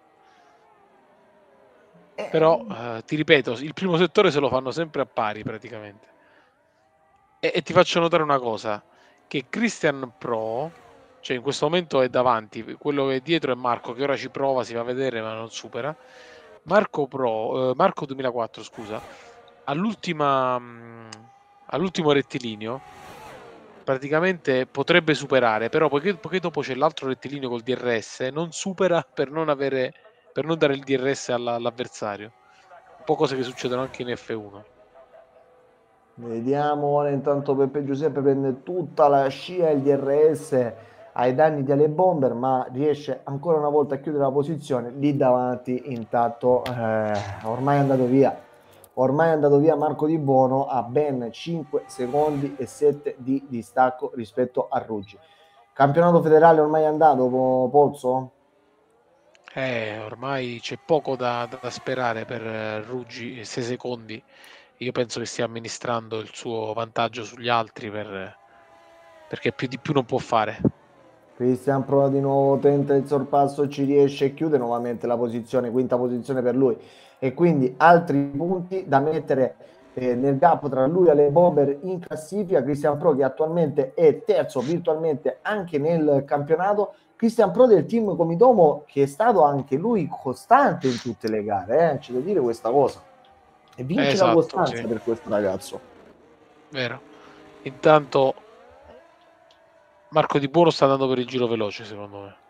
Eh, Però eh, ti ripeto, il primo settore se lo fanno sempre a pari praticamente. E, e ti faccio notare una cosa, che Christian Pro, cioè in questo momento è davanti, quello che è dietro è Marco che ora ci prova, si va a vedere ma non supera. Marco Pro, eh, Marco duemilaquattro scusa, all'ultima mh, all'ultimo rettilineo praticamente potrebbe superare, però poiché, poiché dopo c'è l'altro rettilineo col D R S, non supera per non avere per non dare il D R S alla, all'avversario. Un po' cose che succedono anche in F uno. Vediamo ora intanto Peppe Giuseppe prende tutta la scia e il D R S ai danni di Ale Bomber, ma riesce ancora una volta a chiudere la posizione lì davanti. Intanto eh, ormai è andato via ormai è andato via Marco Di Buono a ben cinque secondi e sette di distacco rispetto a Ruggi. Campionato federale ormai è andato, Pozzo? Eh, ormai c'è poco da, da sperare per eh, Ruggi, sei secondi. Io penso che stia amministrando il suo vantaggio sugli altri per, perché più di più non può fare. Cristian prova di nuovo, tenta il sorpasso, ci riesce e chiude nuovamente la posizione, quinta posizione per lui. E quindi altri punti da mettere eh, nel gap tra lui e le Bomber in classifica. Christian Pro che attualmente è terzo virtualmente anche nel campionato. Christian Pro del team Comidomo che è stato anche lui costante in tutte le gare, eh? C'è da dire questa cosa. E vince Esatto, la costanza sì. per questo ragazzo. Vero. Intanto Marco Di Buono sta andando per il giro veloce, secondo me.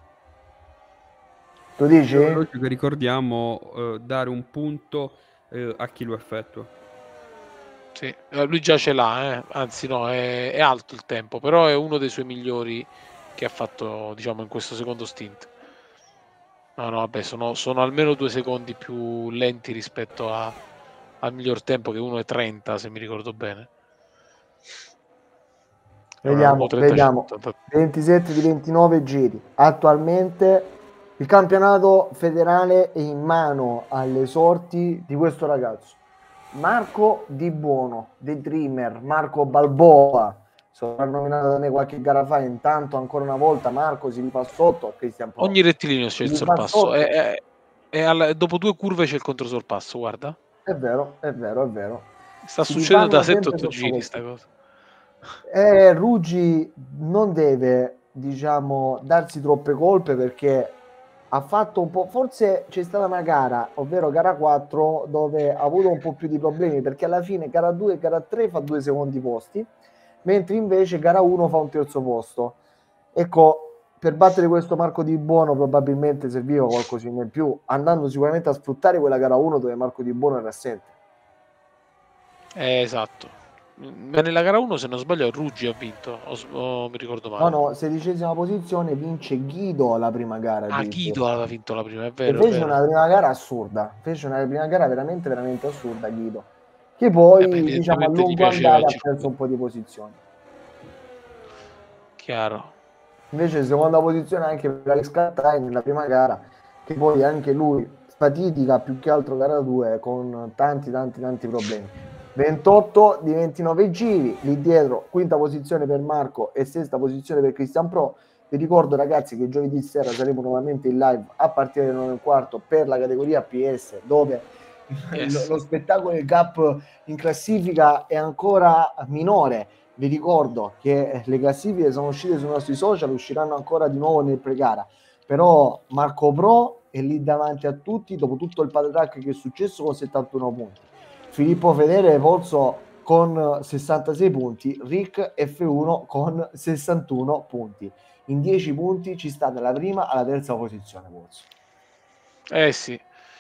Tu dici? Veloce che ricordiamo eh, dare un punto eh, a chi lo effettua. Sì, lui già ce l'ha, eh. Anzi no, è, è alto il tempo, però è uno dei suoi migliori che ha fatto, diciamo, in questo secondo stint. No, no, vabbè, sono, sono almeno due secondi più lenti rispetto a, al miglior tempo che uno è trenta, se mi ricordo bene. Vediamo, vediamo. uno trentacinque. ventisette di ventinove giri. Attualmente il campionato federale è in mano alle sorti di questo ragazzo. Marco Di Buono, The Dreamer, Marco Balboa, soprannominato da me qualche gara fa. Intanto ancora una volta Marco si rifà sotto a Christian Pro. Ogni rettilineo c'è il Si rifà sorpasso. sotto. È, è, è alla- dopo due curve c'è il controsorpasso, guarda. È vero, è vero, è vero. Sta Si succedendo da rifanno sempre sette otto sotto giri questo. sta cosa. Eh, Ruggi non deve, diciamo, darsi troppe colpe perché ha fatto un po', forse c'è stata una gara, ovvero gara quattro, dove ha avuto un po' più di problemi perché alla fine gara due e gara tre fa due secondi posti, mentre invece gara uno fa un terzo posto. Ecco, per battere questo Marco Di Buono probabilmente serviva qualcosina in più, andando sicuramente a sfruttare quella gara uno dove Marco Di Buono era assente. Eh, esatto. Ma nella gara uno, se non sbaglio, Ruggi ha vinto, o, o mi ricordo male. No, no, sedicesima posizione, vince Guido alla prima gara. Ah, Guido aveva vinto la prima, è vero, E è fece vero. una prima gara assurda, fece una prima gara veramente, veramente assurda Guido, che Eh poi, beh, diciamo, a evidentemente gli lungo piaceva andare il ha perso circuito. un po' di posizioni. Chiaro. Invece seconda posizione anche per Alex Cattai nella prima gara, che poi anche lui fatidica più che altro gara due con tanti tanti tanti problemi. ventotto di ventinove giri, lì dietro quinta posizione per Marco e sesta posizione per Christian Pro. Vi ricordo ragazzi che giovedì sera saremo nuovamente in live a partire dalle nove e un quarto per la categoria P S, dove yes. lo, lo spettacolo del gap in classifica è ancora minore. Vi ricordo che le classifiche sono uscite sui nostri social, usciranno ancora di nuovo nel pre-gara, però Marco Pro è lì davanti a tutti dopo tutto il patatrack che è successo con settantuno punti. Filippo Fedele Pozzo con sessantasei punti, Rick F uno con sessantuno punti. In dieci punti ci sta dalla prima alla terza posizione Pozzo. Eh sì.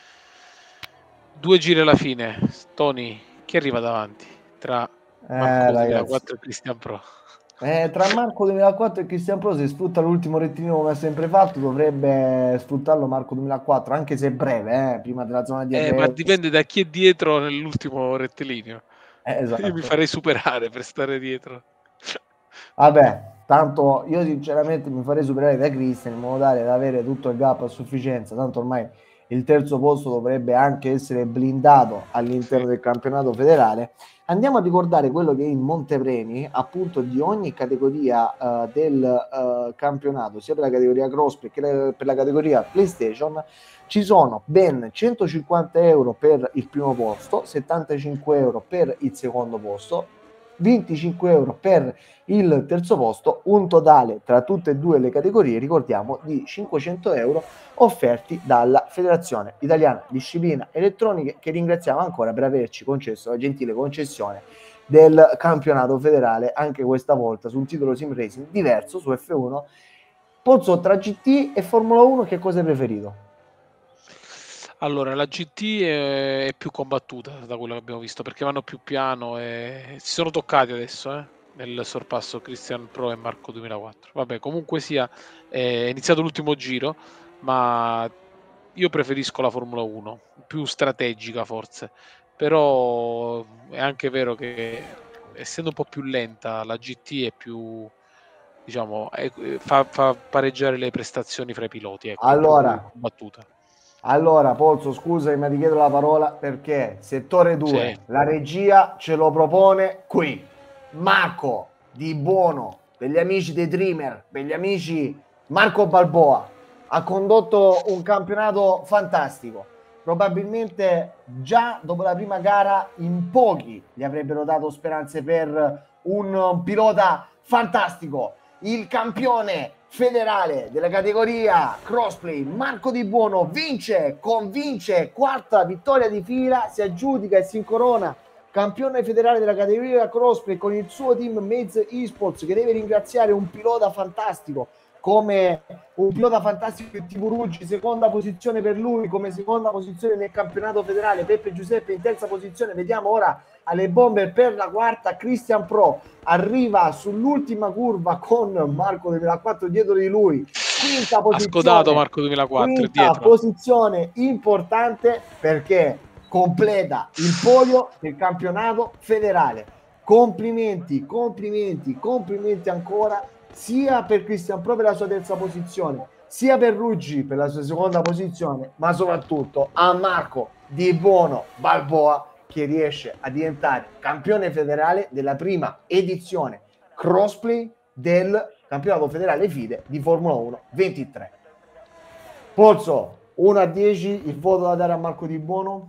Due giri alla fine. Tony, chi arriva davanti? Tra Marco eh, duemilaquattro e Christian Pro. Eh, tra Marco duemilaquattro e Christian Pro, se sfrutta l'ultimo rettilineo come ha sempre fatto, dovrebbe sfruttarlo Marco duemilaquattro, anche se è breve, eh, prima della zona di eh, ma dipende da chi è dietro nell'ultimo rettilineo. Eh, esatto. Io mi farei superare per stare dietro. Vabbè, tanto io sinceramente mi farei superare da Christian in modo tale da avere tutto il gap a sufficienza, tanto ormai il terzo posto dovrebbe anche essere blindato all'interno sì. del campionato federale. Andiamo a ricordare quello che è il montepremi appunto di ogni categoria uh, del uh, campionato, sia per la categoria crossplay che la, per la categoria PlayStation. Ci sono ben centocinquanta euro per il primo posto, settantacinque euro per il secondo posto, venticinque euro per il terzo posto, un totale tra tutte e due le categorie, ricordiamo, di cinquecento euro offerti dalla Federazione Italiana Discipline Elettroniche, che ringraziamo ancora per averci concesso la gentile concessione del campionato federale, anche questa volta su un titolo sim racing diverso, su F uno. Pozzo, tra G T e Formula uno che cosa hai preferito? Allora, la G T è, è più combattuta da quello che abbiamo visto, perché vanno più piano e si sono toccati adesso eh, nel sorpasso Christian Pro e Marco duemilaquattro. Vabbè, comunque sia, è iniziato l'ultimo giro, ma io preferisco la Formula uno, più strategica forse, però è anche vero che essendo un po' più lenta la G T è più, diciamo, è, fa, fa pareggiare le prestazioni fra i piloti, ecco, allora, è più combattuta. Allora, Pozzo, scusami, ma ti chiedo la parola perché settore due, sì. La regia ce lo propone qui. Marco Di Buono, per gli amici dei Dreamer, per gli amici Marco Balboa, ha condotto un campionato fantastico. Probabilmente già dopo la prima gara in pochi gli avrebbero dato speranze per un pilota fantastico. Il campione federale della categoria crossplay Marco Di Buono vince, convince, quarta vittoria di fila, si aggiudica e si incorona campione federale della categoria crossplay con il suo team Maze Esports, che deve ringraziare un pilota fantastico come un pilota fantastico in tipo Ruggi, seconda posizione per lui, come seconda posizione nel campionato federale Peppe Giuseppe in terza posizione. Vediamo ora alle bombe per la quarta. Christian Pro arriva sull'ultima curva con Marco duemilaquattro dietro di lui, quinta posizione, ha scodato Marco duemilaquattro quinta dietro. Posizione importante perché completa il podio del campionato federale. Complimenti, complimenti, complimenti ancora sia per Christian Pro per la sua terza posizione, sia per Ruggi per la sua seconda posizione, ma soprattutto a Marco Di Buono Balboa, che riesce a diventare campione federale della prima edizione crossplay del campionato federale FIDE di Formula uno ventitré. Pozzo, uno a dieci, il voto da dare a Marco Di Buono?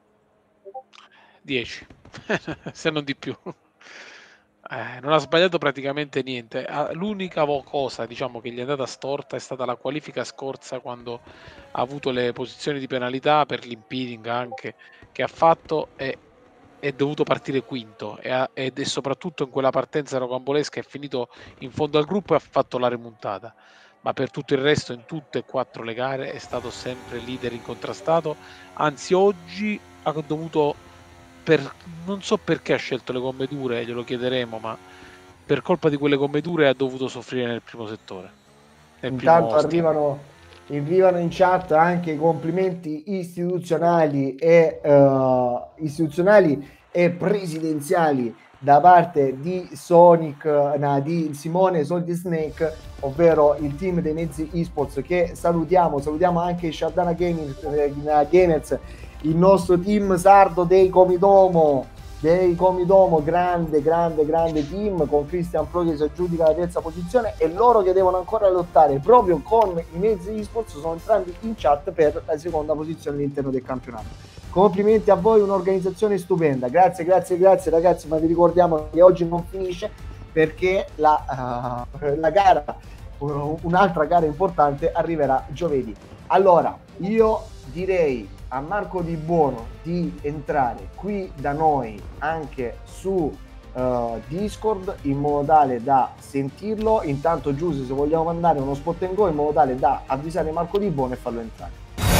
dieci, se non di più. Eh, non ha sbagliato praticamente niente. L'unica cosa, diciamo, che gli è andata storta è stata la qualifica scorsa, quando ha avuto le posizioni di penalità per l'impeding anche che ha fatto e è dovuto partire quinto e ha, ed è soprattutto in quella partenza rocambolesca è finito in fondo al gruppo e ha fatto la remontata, ma per tutto il resto in tutte e quattro le gare è stato sempre leader incontrastato. Anzi, oggi ha dovuto, per, non so perché ha scelto le gomme dure, glielo chiederemo, ma per colpa di quelle gomme dure ha dovuto soffrire nel primo settore. Nel Intanto primo arrivano, arrivano in chat anche i complimenti istituzionali e uh, istituzionali e presidenziali da parte di Sonic, no, di Simone Soldi Snake, ovvero il team dei mezzi esports, che salutiamo, salutiamo anche Shardana Gaming, eh, Gamers, il nostro team sardo dei Comidomo, dei Comidomo, grande, grande, grande team, con Christian Pro che si aggiudica la terza posizione, e loro che devono ancora lottare proprio con i mezzi esports sono entrambi in chat per la seconda posizione all'interno del campionato. Complimenti a voi, un'organizzazione stupenda, grazie, grazie, grazie ragazzi, ma vi ricordiamo che oggi non finisce, perché la, uh, la gara, uh, un'altra gara importante arriverà giovedì. Allora, io direi a Marco Di Buono di entrare qui da noi anche su uh, Discord, in modo tale da sentirlo. Intanto Giuse, se vogliamo mandare uno spot and go in modo tale da avvisare Marco Di Buono e farlo entrare.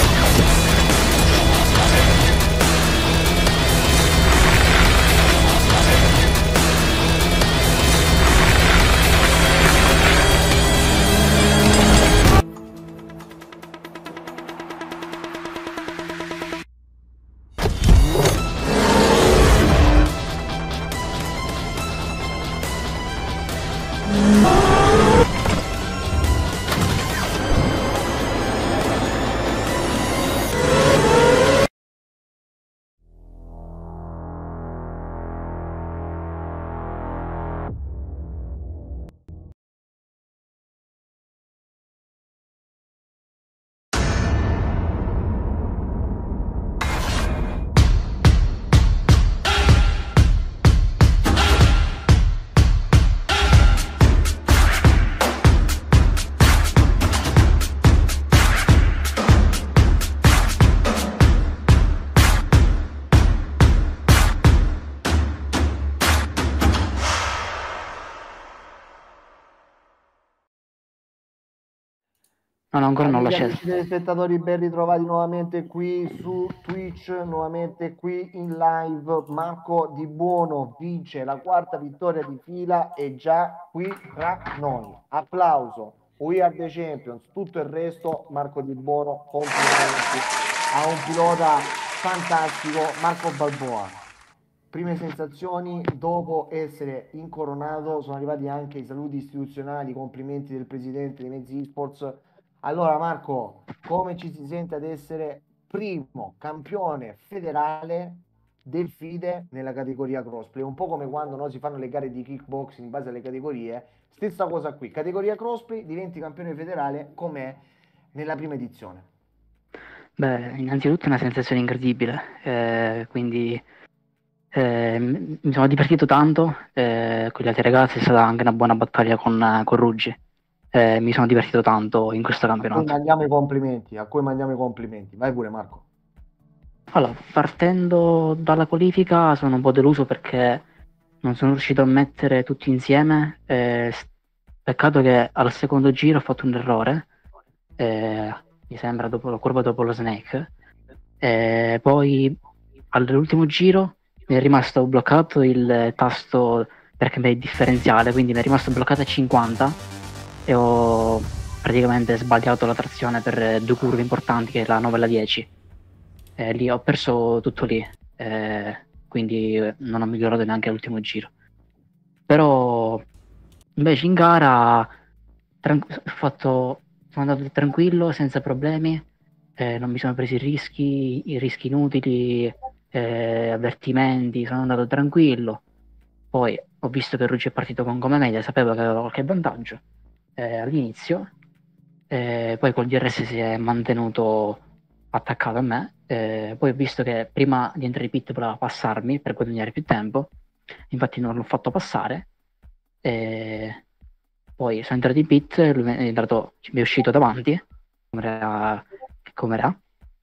No, no, ancora non l'ho Amici, scelto. amici spettatori, ben ritrovati nuovamente qui su Twitch, nuovamente qui in live. Marco Di Buono vince la quarta vittoria di fila, e già qui tra noi. Applauso, we are the champions, tutto il resto. Marco Di Buono, complimenti a un pilota fantastico, Marco Balboa. Prime sensazioni dopo essere incoronato, sono arrivati anche i saluti istituzionali, complimenti del presidente dei mezzi esports. Allora Marco, come ci si sente ad essere primo campione federale del FIDE nella categoria crossplay? Un po' come quando no, si fanno le gare di kickboxing in base alle categorie, stessa cosa qui, categoria crossplay, diventi campione federale com'è nella prima edizione. Beh, innanzitutto è una sensazione incredibile, eh, quindi eh, mi sono divertito tanto, eh, con gli altri ragazzi è stata anche una buona battaglia con, con Ruggi. Eh, mi sono divertito tanto in questo A cui campionato. mandiamo i complimenti, a cui mandiamo i complimenti. Vai pure Marco. Allora, partendo dalla qualifica sono un po' deluso perché non sono riuscito a mettere tutti insieme. Eh, s- peccato che al secondo giro ho fatto un errore, eh, mi sembra dopo la curva dopo lo snake. Eh, poi all'ultimo giro mi è rimasto bloccato il tasto per cambiare il differenziale, quindi mi è rimasto bloccato a cinquanta e ho praticamente sbagliato la trazione per due curve importanti, che è la nove e la dieci. Eh, lì ho perso tutto lì, eh, quindi non ho migliorato neanche all'ultimo giro. Però invece in gara tran- ho fatto, sono andato tranquillo, senza problemi, eh, non mi sono presi rischi, i rischi inutili, eh, avvertimenti, sono andato tranquillo. Poi ho visto che Ruggi è partito con come media, sapevo che aveva qualche vantaggio eh, all'inizio, eh, poi col D R S si è mantenuto attaccato a me, eh, poi ho visto che prima di entrare in pit voleva passarmi per guadagnare più tempo, infatti non l'ho fatto passare, eh, poi sono entrato in pit, lui è entrato, mi è uscito davanti, come era, come era.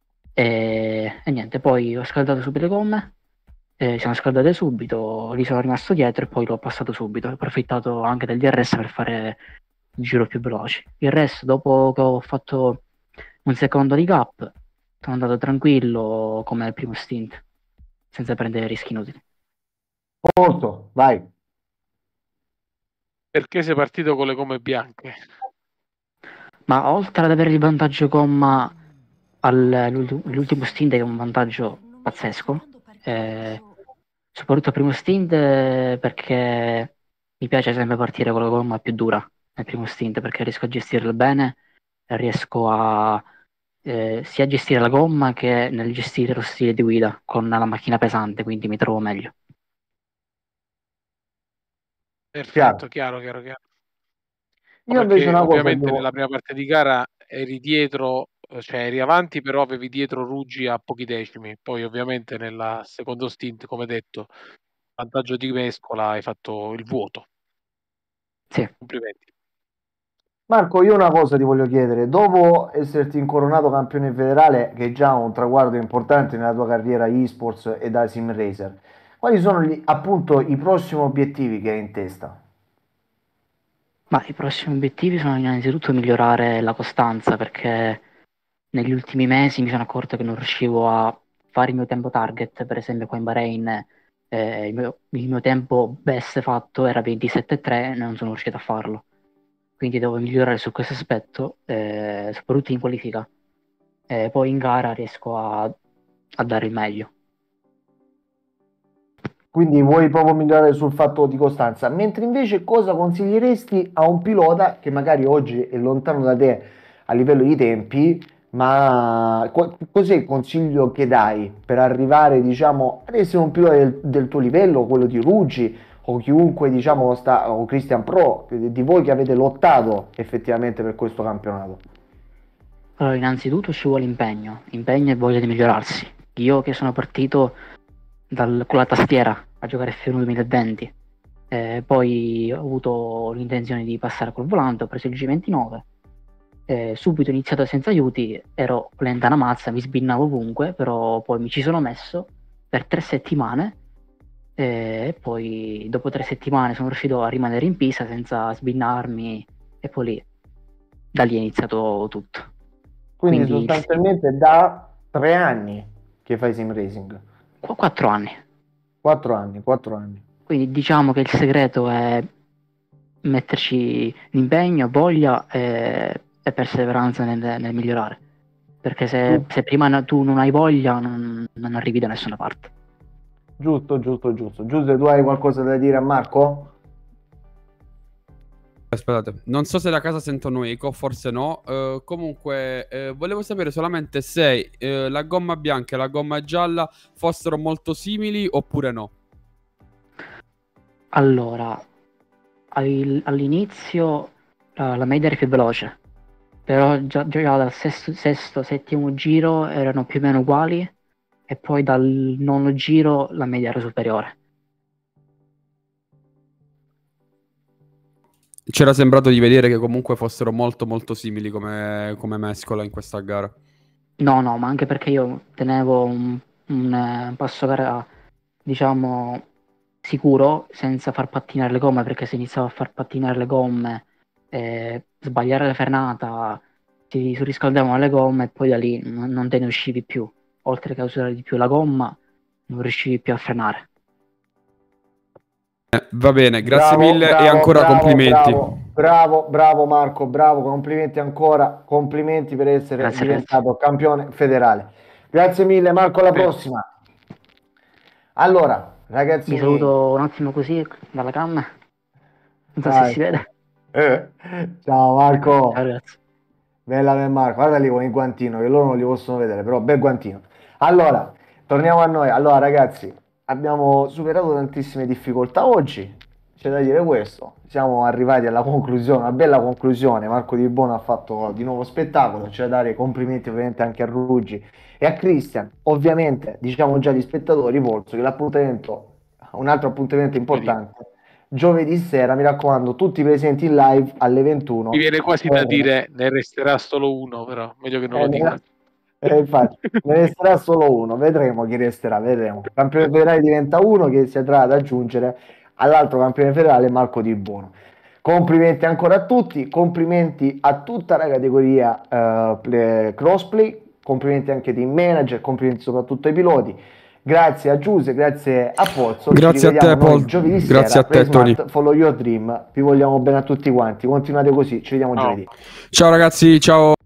E, e niente, poi ho scaldato subito le gomme, eh, siamo scaldate subito, lì sono rimasto dietro e poi l'ho passato subito. Ho approfittato anche del D R S per fare il giro più veloce. Il resto, dopo che ho fatto un secondo di gap, sono andato tranquillo come il primo stint, senza prendere rischi inutili. Molto, vai. Perché sei partito con le gomme bianche? Ma oltre ad avere il vantaggio gomma all'ultimo stint, che è un vantaggio pazzesco, eh, soprattutto al primo stint, eh, perché mi piace sempre partire con la gomma più dura nel primo stint, perché riesco a gestirla bene e riesco a eh, sia a gestire la gomma che nel gestire lo stile di guida con la macchina pesante, quindi mi trovo meglio. Perfetto, Chiaro. chiaro, chiaro, chiaro. No, Io invece perché una cosa ovviamente devo... nella prima parte di gara eri dietro, eh, cioè eri avanti, però avevi dietro Ruggi a pochi decimi. Poi ovviamente nel secondo stint, come detto, vantaggio di Mescola, hai fatto il vuoto. Sì. Complimenti. Marco, io una cosa ti voglio chiedere, dopo esserti incoronato campione federale, che è già un traguardo importante nella tua carriera eSports e da sim racer, quali sono gli- appunto i prossimi obiettivi che hai in testa? Ma i prossimi obiettivi sono innanzitutto migliorare la costanza, perché negli ultimi mesi mi sono accorto che non riuscivo a fare il mio tempo target. Per esempio qua in Bahrain eh, il mio, il mio tempo best fatto era ventisette virgola tre e non sono riuscito a farlo. Quindi devo migliorare su questo aspetto, eh, soprattutto in qualifica. E poi in gara riesco a, a dare il meglio. Quindi vuoi proprio migliorare sul fatto di costanza, mentre invece cosa consiglieresti a un pilota che magari oggi è lontano da te a livello di tempi, ma co- cos'è il consiglio che dai per arrivare, diciamo, ad essere un pilota del, del tuo livello, quello di Ruggi o chiunque, diciamo, sta, o Christian Pro, di voi che avete lottato effettivamente per questo campionato? Allora, innanzitutto ci vuole impegno, impegno e voglia di migliorarsi. Io che sono partito dal- con la tastiera a giocare F uno duemilaventi, eh, poi ho avuto l'intenzione di passare col volante, ho preso il G ventinove, eh, subito ho iniziato senza aiuti, ero lenta una mazza, mi sbinnavo ovunque, però poi mi ci sono messo per tre settimane eh, e poi dopo tre settimane sono riuscito a rimanere in pista senza sbinnarmi e poi lì, da lì è iniziato tutto. Quindi Quindi il- sostanzialmente da tre anni che fai sim racing, qu- quattro anni. quattro anni, quattro anni. Quindi diciamo che il segreto è metterci l'impegno, voglia e, e perseveranza nel, nel migliorare. Perché se, se prima no- tu non hai voglia non, non arrivi da nessuna parte. Giusto, giusto, giusto. Giuseppe, tu hai qualcosa da dire a Marco? Aspettate, non so se da casa sentono eco, forse no. Eh, comunque, eh, volevo sapere solamente se eh, la gomma bianca e la gomma gialla fossero molto simili oppure no. Allora, al- all'inizio la, la media era più veloce, però già, già dal sesto, sesto, settimo giro erano più o meno uguali e poi dal nono giro la media era superiore. C'era sembrato di vedere che comunque fossero molto molto simili come, come mescola in questa gara. No, no, ma anche perché io tenevo un, un, eh, un passo gara, diciamo, sicuro, senza far pattinare le gomme, perché se iniziavo a far pattinare le gomme, eh, sbagliare la frenata, si surriscaldavano le gomme e poi da lì non, non te ne uscivi più. Oltre che a usare di più la gomma, non riuscivi più a frenare. Eh, va bene, grazie Bravo, mille e bravo, ancora bravo, complimenti. bravo, bravo, bravo Marco, bravo, complimenti ancora, complimenti per essere Grazie diventato campione federale. Grazie mille Marco, alla Bene. prossima. Allora, ragazzi Vi miei, saluto un attimo così dalla cam. Non so se vai. si vede. Eh, ciao Ciao Marco, ragazzi. bella per Marco, guarda lì con il guantino, che loro non li possono vedere, però bel guantino. Allora, torniamo a noi. Allora, ragazzi, abbiamo superato tantissime difficoltà oggi, c'è da dire questo. Siamo arrivati alla conclusione, una bella conclusione. Marco Di Bono ha fatto di nuovo spettacolo, c'è da dare complimenti ovviamente anche a Ruggi e a Christian. Ovviamente, diciamo già agli spettatori, Volzo, che l'appuntamento, un altro appuntamento importante, giovedì sera, mi raccomando, tutti presenti in live alle ventuno. Mi viene quasi da Eh, dire ne resterà solo uno, però meglio che non eh, lo dica. eh, infatti, ne resterà solo uno, vedremo chi resterà, vedremo. Campione federale diventa uno che si andrà ad aggiungere all'altro campione federale Marco Di Buono. Complimenti ancora a tutti, complimenti a tutta la categoria eh, play- crossplay, complimenti anche ai team manager, complimenti soprattutto ai piloti. Grazie a Giuse, grazie a Pozzo. Ci Grazie a rivediamo te, noi Paul. giovedì Grazie sera. a te, Play Tony. Smart, follow your dream. Vi vogliamo bene a tutti quanti. Continuate così, ci vediamo Ciao. giovedì. Ciao ragazzi, ciao.